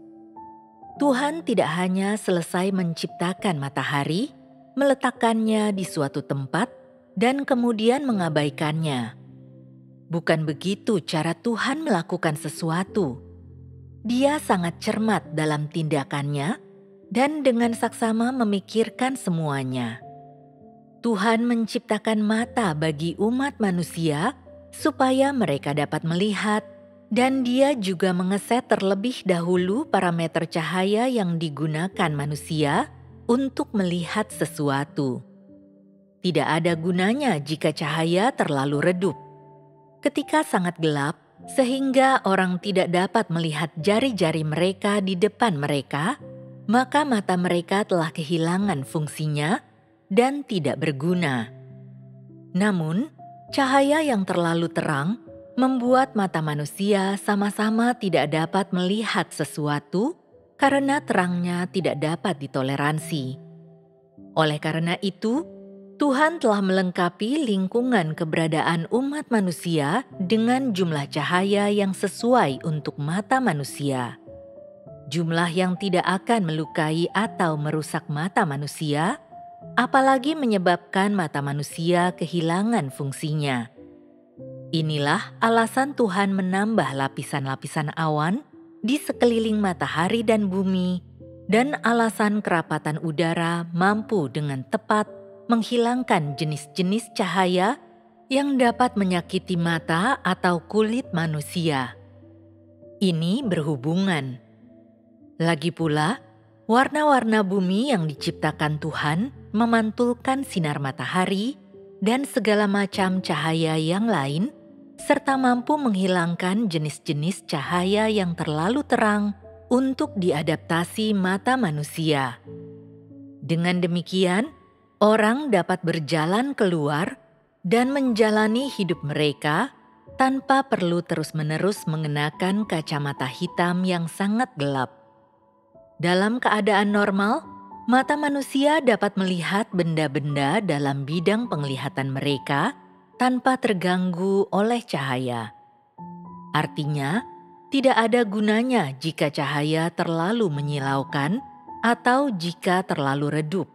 Tuhan tidak hanya selesai menciptakan matahari, meletakkannya di suatu tempat, dan kemudian mengabaikannya. Bukan begitu cara Tuhan melakukan sesuatu. Dia sangat cermat dalam tindakannya dan dengan saksama memikirkan semuanya. Tuhan menciptakan mata bagi umat manusia supaya mereka dapat melihat, dan Dia juga mengeset terlebih dahulu parameter cahaya yang digunakan manusia untuk melihat sesuatu. Tidak ada gunanya jika cahaya terlalu redup. Ketika sangat gelap, sehingga orang tidak dapat melihat jari-jari mereka di depan mereka, maka mata mereka telah kehilangan fungsinya dan tidak berguna. Namun, cahaya yang terlalu terang membuat mata manusia sama-sama tidak dapat melihat sesuatu karena terangnya tidak dapat ditoleransi. Oleh karena itu, Tuhan telah melengkapi lingkungan keberadaan umat manusia dengan jumlah cahaya yang sesuai untuk mata manusia. Jumlah yang tidak akan melukai atau merusak mata manusia, apalagi menyebabkan mata manusia kehilangan fungsinya. Inilah alasan Tuhan menambah lapisan-lapisan awan di sekeliling matahari dan bumi, dan alasan kerapatan udara mampu dengan tepat menghilangkan jenis-jenis cahaya yang dapat menyakiti mata atau kulit manusia. Ini berhubungan. Lagi pula, warna-warna bumi yang diciptakan Tuhan memantulkan sinar matahari dan segala macam cahaya yang lain, serta mampu menghilangkan jenis-jenis cahaya yang terlalu terang untuk diadaptasi mata manusia. Dengan demikian, orang dapat berjalan keluar dan menjalani hidup mereka tanpa perlu terus-menerus mengenakan kacamata hitam yang sangat gelap. Dalam keadaan normal, mata manusia dapat melihat benda-benda dalam bidang penglihatan mereka tanpa terganggu oleh cahaya. Artinya, tidak ada gunanya jika cahaya terlalu menyilaukan atau jika terlalu redup.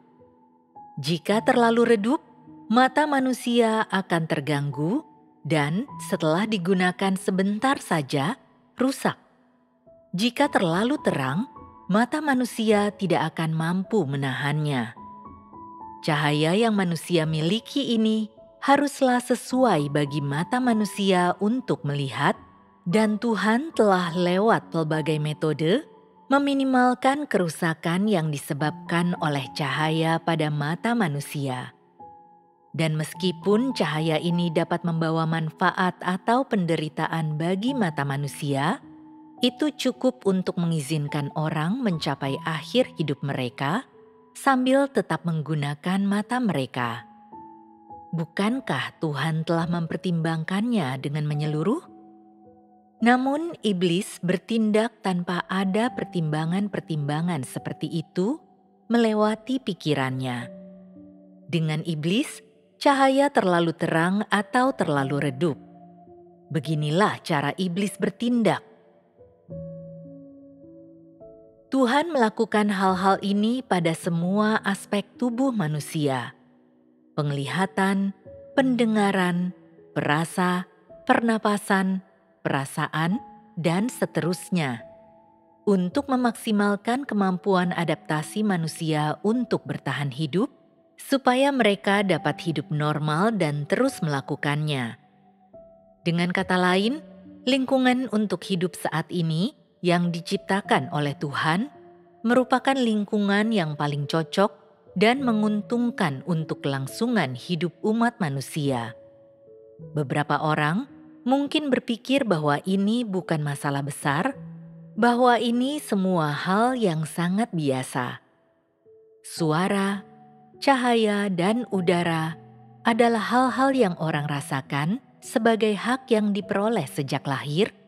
Jika terlalu redup, mata manusia akan terganggu dan setelah digunakan sebentar saja, rusak. Jika terlalu terang, mata manusia tidak akan mampu menahannya. Cahaya yang manusia miliki ini haruslah sesuai bagi mata manusia untuk melihat, dan Tuhan telah lewat pelbagai metode meminimalkan kerusakan yang disebabkan oleh cahaya pada mata manusia. Dan meskipun cahaya ini dapat membawa manfaat atau penderitaan bagi mata manusia, itu cukup untuk mengizinkan orang mencapai akhir hidup mereka sambil tetap menggunakan mata mereka. Bukankah Tuhan telah mempertimbangkannya dengan menyeluruh? Namun iblis bertindak tanpa ada pertimbangan-pertimbangan seperti itu melewati pikirannya. Dengan iblis, cahaya terlalu terang atau terlalu redup. Beginilah cara iblis bertindak. Tuhan melakukan hal-hal ini pada semua aspek tubuh manusia. Penglihatan, pendengaran, perasa, pernapasan, perasaan, dan seterusnya. Untuk memaksimalkan kemampuan adaptasi manusia untuk bertahan hidup, supaya mereka dapat hidup normal dan terus melakukannya. Dengan kata lain, lingkungan untuk hidup saat ini yang diciptakan oleh Tuhan merupakan lingkungan yang paling cocok dan menguntungkan untuk kelangsungan hidup umat manusia. Beberapa orang mungkin berpikir bahwa ini bukan masalah besar, bahwa ini semua hal yang sangat biasa. Suara, cahaya, dan udara adalah hal-hal yang orang rasakan sebagai hak yang diperoleh sejak lahir,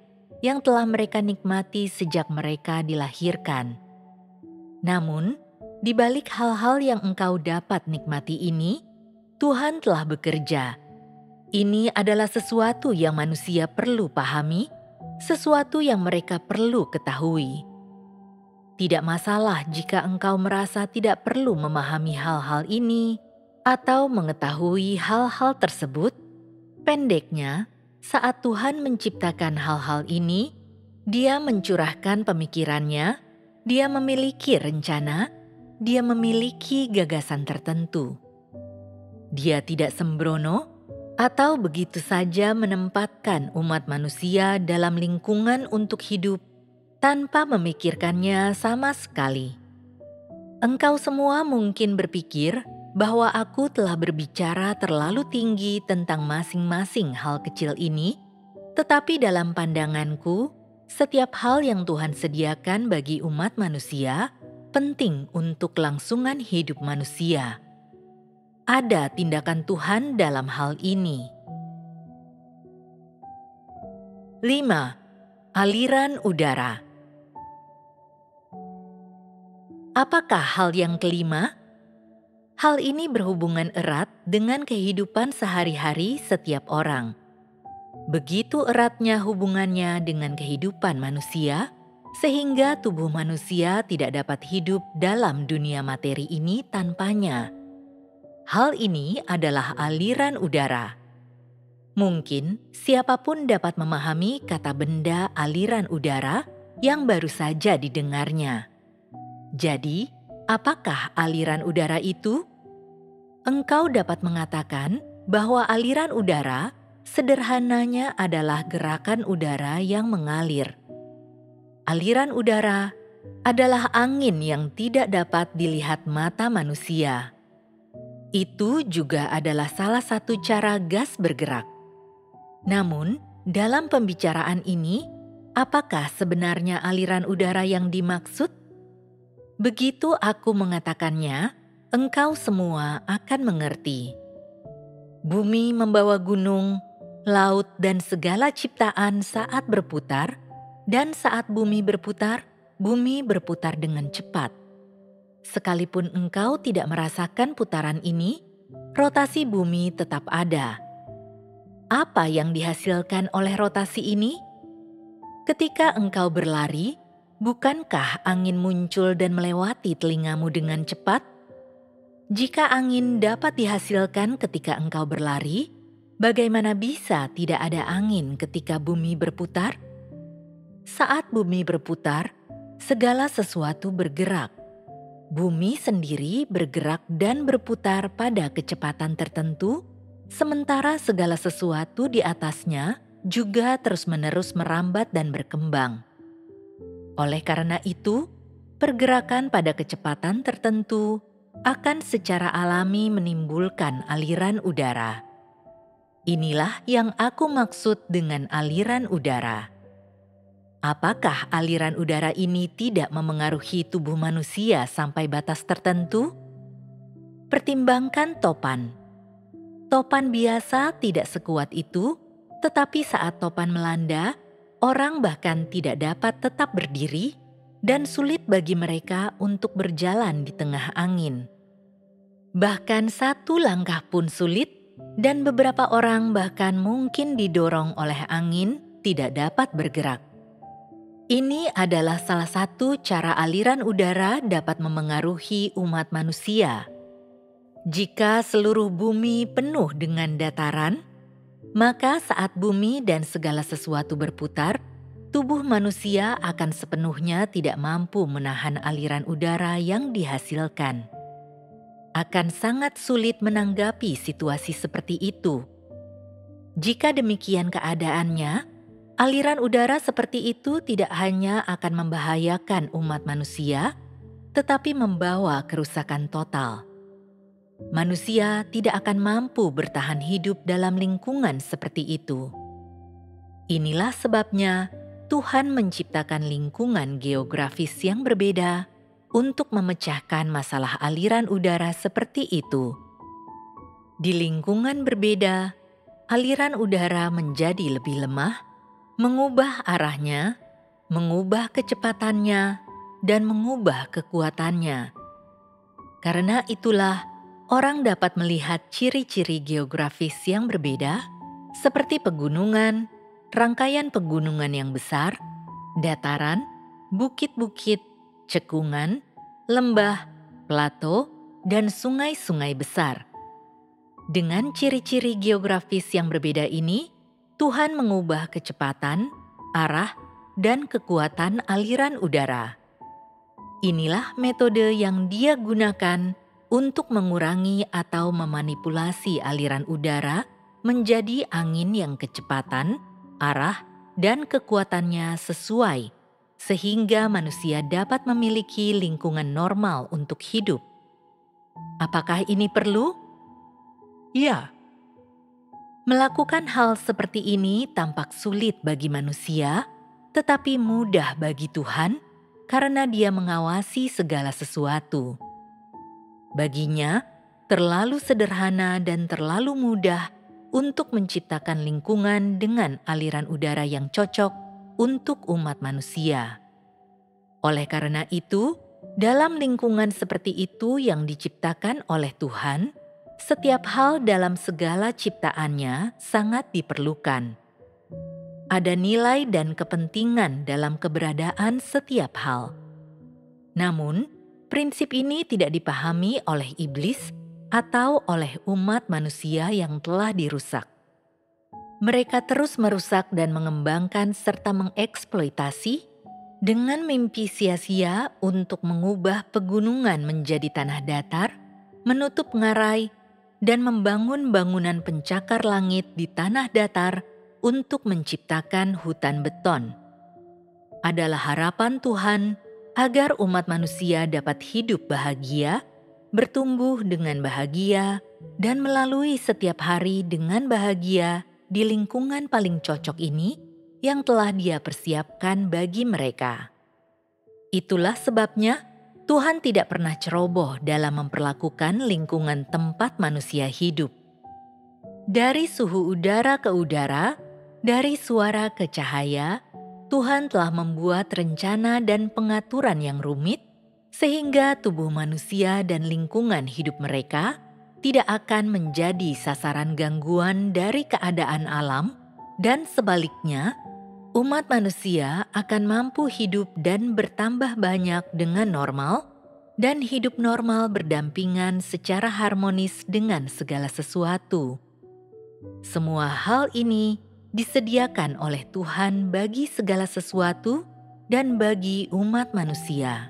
yang telah mereka nikmati sejak mereka dilahirkan. Namun, di balik hal-hal yang engkau dapat nikmati ini, Tuhan telah bekerja. Ini adalah sesuatu yang manusia perlu pahami, sesuatu yang mereka perlu ketahui. Tidak masalah jika engkau merasa tidak perlu memahami hal-hal ini atau mengetahui hal-hal tersebut. Pendeknya, saat Tuhan menciptakan hal-hal ini, Dia mencurahkan pemikirannya, Dia memiliki rencana, Dia memiliki gagasan tertentu. Dia tidak sembrono atau begitu saja menempatkan umat manusia dalam lingkungan untuk hidup tanpa memikirkannya sama sekali. Engkau semua mungkin berpikir bahwa aku telah berbicara terlalu tinggi tentang masing-masing hal kecil ini, tetapi dalam pandanganku, setiap hal yang Tuhan sediakan bagi umat manusia penting untuk kelangsungan hidup manusia. Ada tindakan Tuhan dalam hal ini. 5. Aliran udara. Apakah hal yang kelima? Hal ini berhubungan erat dengan kehidupan sehari-hari setiap orang. Begitu eratnya hubungannya dengan kehidupan manusia, sehingga tubuh manusia tidak dapat hidup dalam dunia materi ini tanpanya. Hal ini adalah aliran udara. Mungkin siapapun dapat memahami kata benda aliran udara yang baru saja didengarnya. Jadi, apakah aliran udara itu? Engkau dapat mengatakan bahwa aliran udara sederhananya adalah gerakan udara yang mengalir. Aliran udara adalah angin yang tidak dapat dilihat mata manusia. Itu juga adalah salah satu cara gas bergerak. Namun, dalam pembicaraan ini, apakah sebenarnya aliran udara yang dimaksud? Begitu aku mengatakannya, engkau semua akan mengerti. Bumi membawa gunung, laut, dan segala ciptaan saat berputar, dan saat bumi berputar dengan cepat. Sekalipun engkau tidak merasakan putaran ini, rotasi bumi tetap ada. Apa yang dihasilkan oleh rotasi ini? Ketika engkau berlari, bukankah angin muncul dan melewati telingamu dengan cepat? Jika angin dapat dihasilkan ketika engkau berlari, bagaimana bisa tidak ada angin ketika bumi berputar? Saat bumi berputar, segala sesuatu bergerak. Bumi sendiri bergerak dan berputar pada kecepatan tertentu, sementara segala sesuatu di atasnya juga terus-menerus merambat dan berkembang. Oleh karena itu, pergerakan pada kecepatan tertentu akan secara alami menimbulkan aliran udara. Inilah yang aku maksud dengan aliran udara. Apakah aliran udara ini tidak memengaruhi tubuh manusia sampai batas tertentu? Pertimbangkan topan. Topan biasa tidak sekuat itu, tetapi saat topan melanda, orang bahkan tidak dapat tetap berdiri dan sulit bagi mereka untuk berjalan di tengah angin. Bahkan satu langkah pun sulit dan beberapa orang bahkan mungkin didorong oleh angin tidak dapat bergerak. Ini adalah salah satu cara aliran udara dapat memengaruhi umat manusia. Jika seluruh bumi penuh dengan dataran, maka saat bumi dan segala sesuatu berputar, tubuh manusia akan sepenuhnya tidak mampu menahan aliran udara yang dihasilkan. Akan sangat sulit menanggapi situasi seperti itu. Jika demikian keadaannya, aliran udara seperti itu tidak hanya akan membahayakan umat manusia, tetapi membawa kerusakan total. Manusia tidak akan mampu bertahan hidup dalam lingkungan seperti itu. Inilah sebabnya Tuhan menciptakan lingkungan geografis yang berbeda untuk memecahkan masalah aliran udara seperti itu. Di lingkungan berbeda, aliran udara menjadi lebih lemah, mengubah arahnya, mengubah kecepatannya, dan mengubah kekuatannya. Karena itulah orang dapat melihat ciri-ciri geografis yang berbeda, seperti pegunungan, rangkaian pegunungan yang besar, dataran, bukit-bukit, cekungan, lembah, plato, dan sungai-sungai besar. Dengan ciri-ciri geografis yang berbeda ini, Tuhan mengubah kecepatan, arah, dan kekuatan aliran udara. Inilah metode yang Dia gunakan untuk mengurangi atau memanipulasi aliran udara menjadi angin yang kecepatan, arah, dan kekuatannya sesuai, sehingga manusia dapat memiliki lingkungan normal untuk hidup. Apakah ini perlu? Ya, Melakukan hal seperti ini tampak sulit bagi manusia, tetapi mudah bagi Tuhan karena Dia mengawasi segala sesuatu. Baginya, terlalu sederhana dan terlalu mudah untuk menciptakan lingkungan dengan aliran udara yang cocok untuk umat manusia. Oleh karena itu, dalam lingkungan seperti itu yang diciptakan oleh Tuhan, setiap hal dalam segala ciptaannya sangat diperlukan. Ada nilai dan kepentingan dalam keberadaan setiap hal. Namun, prinsip ini tidak dipahami oleh iblis atau oleh umat manusia yang telah dirusak. Mereka terus merusak dan mengembangkan serta mengeksploitasi dengan mimpi sia-sia untuk mengubah pegunungan menjadi tanah datar, menutup ngarai, dan membangun bangunan pencakar langit di tanah datar untuk menciptakan hutan beton. Adalah harapan Tuhan agar umat manusia dapat hidup bahagia, bertumbuh dengan bahagia, dan melalui setiap hari dengan bahagia di lingkungan paling cocok ini yang telah Dia persiapkan bagi mereka. Itulah sebabnya Tuhan tidak pernah ceroboh dalam memperlakukan lingkungan tempat manusia hidup. Dari suhu udara ke udara, dari suara ke cahaya, Tuhan telah membuat rencana dan pengaturan yang rumit sehingga tubuh manusia dan lingkungan hidup mereka tidak akan menjadi sasaran gangguan dari keadaan alam, dan sebaliknya, umat manusia akan mampu hidup dan bertambah banyak dengan normal, dan hidup normal berdampingan secara harmonis dengan segala sesuatu. Semua hal ini disediakan oleh Tuhan bagi segala sesuatu dan bagi umat manusia.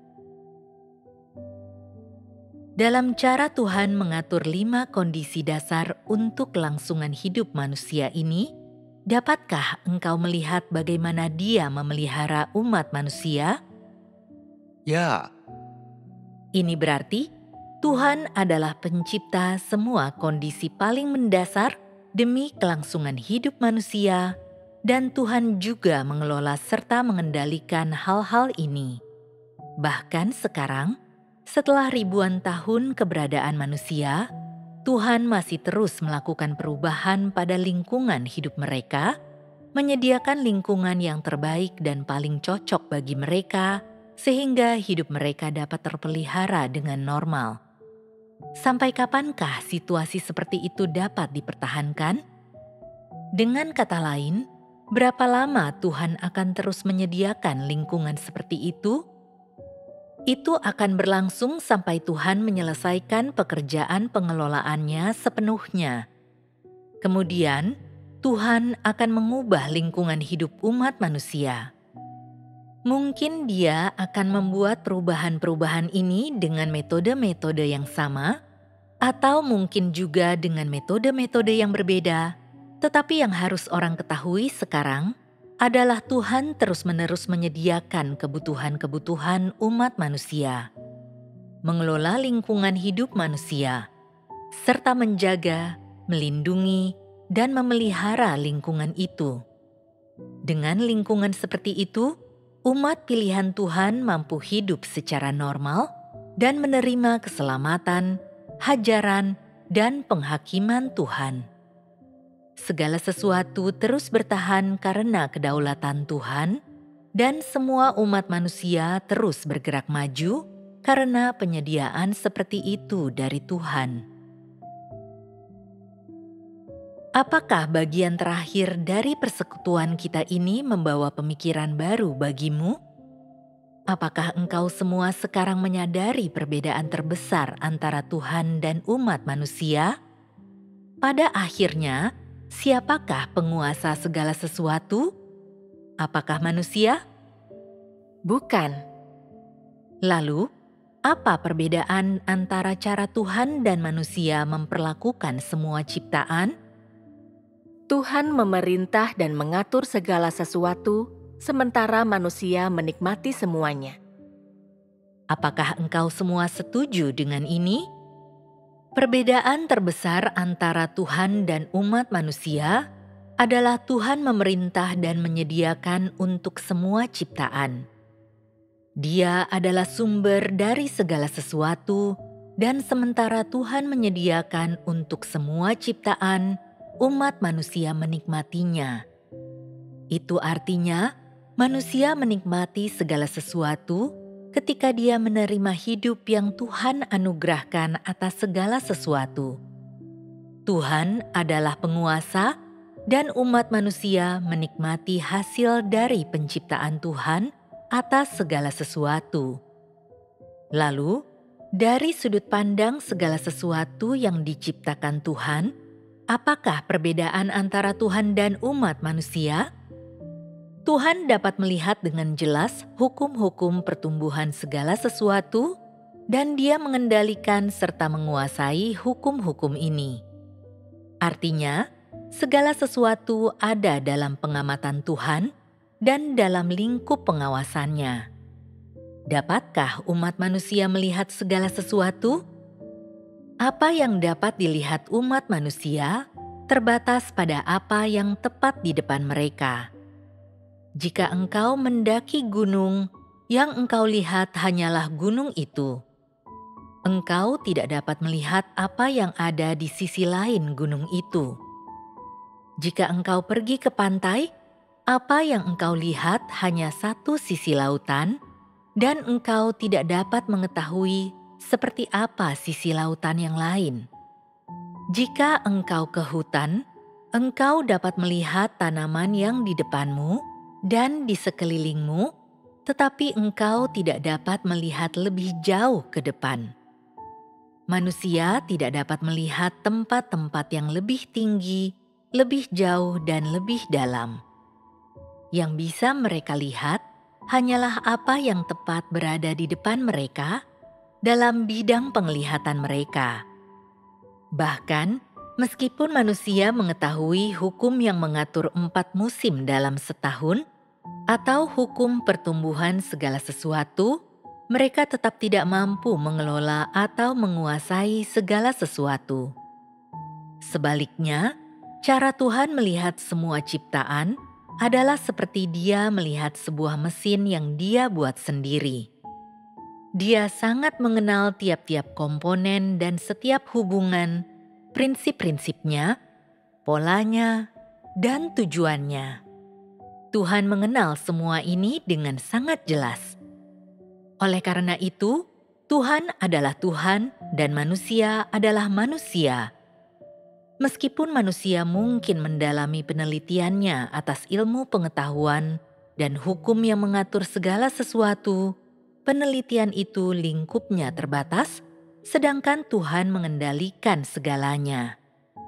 Dalam cara Tuhan mengatur 5 kondisi dasar untuk kelangsungan hidup manusia ini, dapatkah engkau melihat bagaimana Dia memelihara umat manusia? Ya, Ini berarti Tuhan adalah pencipta semua kondisi paling mendasar demi kelangsungan hidup manusia, dan Tuhan juga mengelola serta mengendalikan hal-hal ini. Bahkan sekarang, setelah ribuan tahun keberadaan manusia, Tuhan masih terus melakukan perubahan pada lingkungan hidup mereka, menyediakan lingkungan yang terbaik dan paling cocok bagi mereka, sehingga hidup mereka dapat terpelihara dengan normal. Sampai kapankah situasi seperti itu dapat dipertahankan? Dengan kata lain, berapa lama Tuhan akan terus menyediakan lingkungan seperti itu? Itu akan berlangsung sampai Tuhan menyelesaikan pekerjaan pengelolaannya sepenuhnya. Kemudian, Tuhan akan mengubah lingkungan hidup umat manusia. Mungkin Dia akan membuat perubahan-perubahan ini dengan metode-metode yang sama, atau mungkin juga dengan metode-metode yang berbeda. Tetapi yang harus orang ketahui sekarang adalah Tuhan terus-menerus menyediakan kebutuhan-kebutuhan umat manusia, mengelola lingkungan hidup manusia, serta menjaga, melindungi, dan memelihara lingkungan itu. Dengan lingkungan seperti itu, umat pilihan Tuhan mampu hidup secara normal dan menerima keselamatan, hajaran, dan penghakiman Tuhan. Segala sesuatu terus bertahan karena kedaulatan Tuhan, dan semua umat manusia terus bergerak maju karena penyediaan seperti itu dari Tuhan. Apakah bagian terakhir dari persekutuan kita ini membawa pemikiran baru bagimu? Apakah engkau semua sekarang menyadari perbedaan terbesar antara Tuhan dan umat manusia? Pada akhirnya, siapakah penguasa segala sesuatu? Apakah manusia? Bukan. Lalu, apa perbedaan antara cara Tuhan dan manusia memperlakukan semua ciptaan? Tuhan memerintah dan mengatur segala sesuatu, sementara manusia menikmati semuanya. Apakah engkau semua setuju dengan ini? Perbedaan terbesar antara Tuhan dan umat manusia adalah Tuhan memerintah dan menyediakan untuk semua ciptaan. Dia adalah sumber dari segala sesuatu, dan sementara Tuhan menyediakan untuk semua ciptaan, umat manusia menikmatinya. Itu artinya manusia menikmati segala sesuatu ketika dia menerima hidup yang Tuhan anugerahkan atas segala sesuatu. Tuhan adalah penguasa, dan umat manusia menikmati hasil dari penciptaan Tuhan atas segala sesuatu. Lalu, dari sudut pandang segala sesuatu yang diciptakan Tuhan, apakah perbedaan antara Tuhan dan umat manusia? Tuhan dapat melihat dengan jelas hukum-hukum pertumbuhan segala sesuatu, dan Dia mengendalikan serta menguasai hukum-hukum ini. Artinya, segala sesuatu ada dalam pengamatan Tuhan dan dalam lingkup pengawasannya. Dapatkah umat manusia melihat segala sesuatu? Apa yang dapat dilihat umat manusia terbatas pada apa yang tepat di depan mereka. Jika engkau mendaki gunung, yang engkau lihat hanyalah gunung itu. Engkau tidak dapat melihat apa yang ada di sisi lain gunung itu. Jika engkau pergi ke pantai, apa yang engkau lihat hanya satu sisi lautan, dan engkau tidak dapat mengetahui seperti apa sisi lautan yang lain. Jika engkau ke hutan, engkau dapat melihat tanaman yang di depanmu dan di sekelilingmu, tetapi engkau tidak dapat melihat lebih jauh ke depan. Manusia tidak dapat melihat tempat-tempat yang lebih tinggi, lebih jauh, dan lebih dalam. Yang bisa mereka lihat hanyalah apa yang tepat berada di depan mereka dalam bidang penglihatan mereka. Bahkan, meskipun manusia mengetahui hukum yang mengatur 4 musim dalam setahun, atau hukum pertumbuhan segala sesuatu, mereka tetap tidak mampu mengelola atau menguasai segala sesuatu. Sebaliknya, cara Tuhan melihat semua ciptaan adalah seperti Dia melihat sebuah mesin yang Dia buat sendiri. Dia sangat mengenal tiap-tiap komponen dan setiap hubungan, prinsip-prinsipnya, polanya, dan tujuannya. Tuhan mengenal semua ini dengan sangat jelas. Oleh karena itu, Tuhan adalah Tuhan dan manusia adalah manusia. Meskipun manusia mungkin mendalami penelitiannya atas ilmu pengetahuan dan hukum yang mengatur segala sesuatu, penelitian itu lingkupnya terbatas, sedangkan Tuhan mengendalikan segalanya.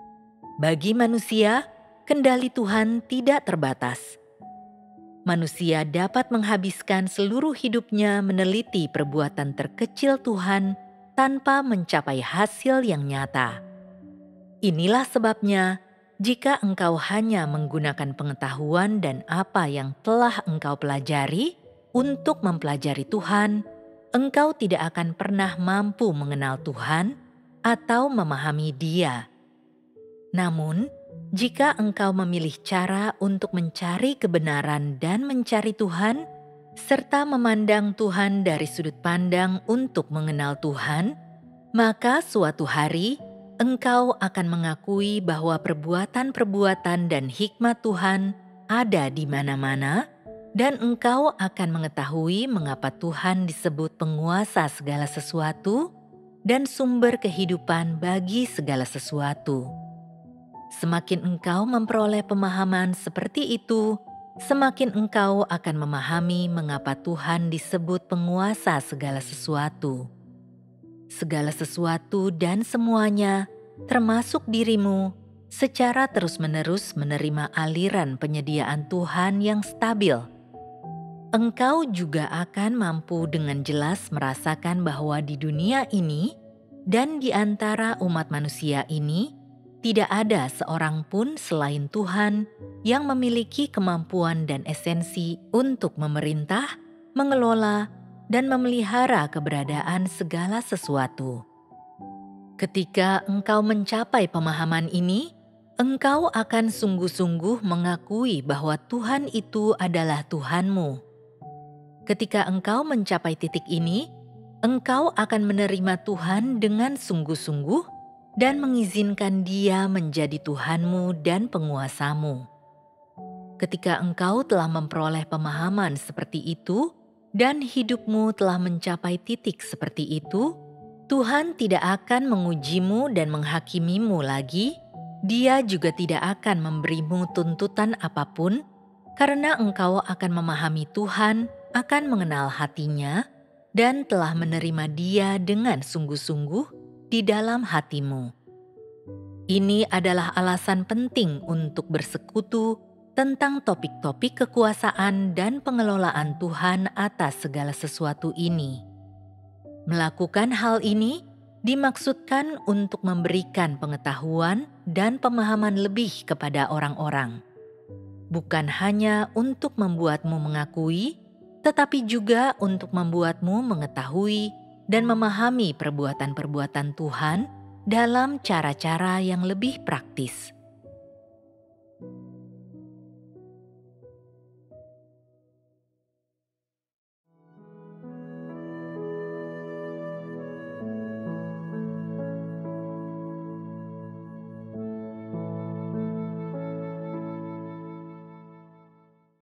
Bagi manusia, kendali Tuhan tidak terbatas. Manusia dapat menghabiskan seluruh hidupnya meneliti perbuatan terkecil Tuhan tanpa mencapai hasil yang nyata. Inilah sebabnya, jika engkau hanya menggunakan pengetahuan dan apa yang telah engkau pelajari untuk mempelajari Tuhan, engkau tidak akan pernah mampu mengenal Tuhan atau memahami Dia. Namun, jika engkau memilih cara untuk mencari kebenaran dan mencari Tuhan, serta memandang Tuhan dari sudut pandang untuk mengenal Tuhan, maka suatu hari engkau akan mengakui bahwa perbuatan-perbuatan dan hikmat Tuhan ada di mana-mana, dan engkau akan mengetahui mengapa Tuhan disebut penguasa segala sesuatu dan sumber kehidupan bagi segala sesuatu. Semakin engkau memperoleh pemahaman seperti itu, semakin engkau akan memahami mengapa Tuhan disebut penguasa segala sesuatu. Segala sesuatu dan semuanya, termasuk dirimu, secara terus-menerus menerima aliran penyediaan Tuhan yang stabil. Engkau juga akan mampu dengan jelas merasakan bahwa di dunia ini dan di antara umat manusia ini, tidak ada seorang pun selain Tuhan yang memiliki kemampuan dan esensi untuk memerintah, mengelola, dan memelihara keberadaan segala sesuatu. Ketika engkau mencapai pemahaman ini, engkau akan sungguh-sungguh mengakui bahwa Tuhan itu adalah Tuhanmu. Ketika engkau mencapai titik ini, engkau akan menerima Tuhan dengan sungguh-sungguh dan mengizinkan Dia menjadi Tuhanmu dan penguasamu. Ketika engkau telah memperoleh pemahaman seperti itu, dan hidupmu telah mencapai titik seperti itu, Tuhan tidak akan mengujimu dan menghakimimu lagi. Dia juga tidak akan memberimu tuntutan apapun, karena engkau akan memahami Tuhan, akan mengenal hatinya, dan telah menerima Dia dengan sungguh-sungguh di dalam hatimu. Ini adalah alasan penting untuk bersekutu tentang topik-topik kekuasaan dan pengelolaan Tuhan atas segala sesuatu ini. Melakukan hal ini dimaksudkan untuk memberikan pengetahuan dan pemahaman lebih kepada orang-orang. Bukan hanya untuk membuatmu mengakui, tetapi juga untuk membuatmu mengetahui dan memahami perbuatan-perbuatan Tuhan dalam cara-cara yang lebih praktis.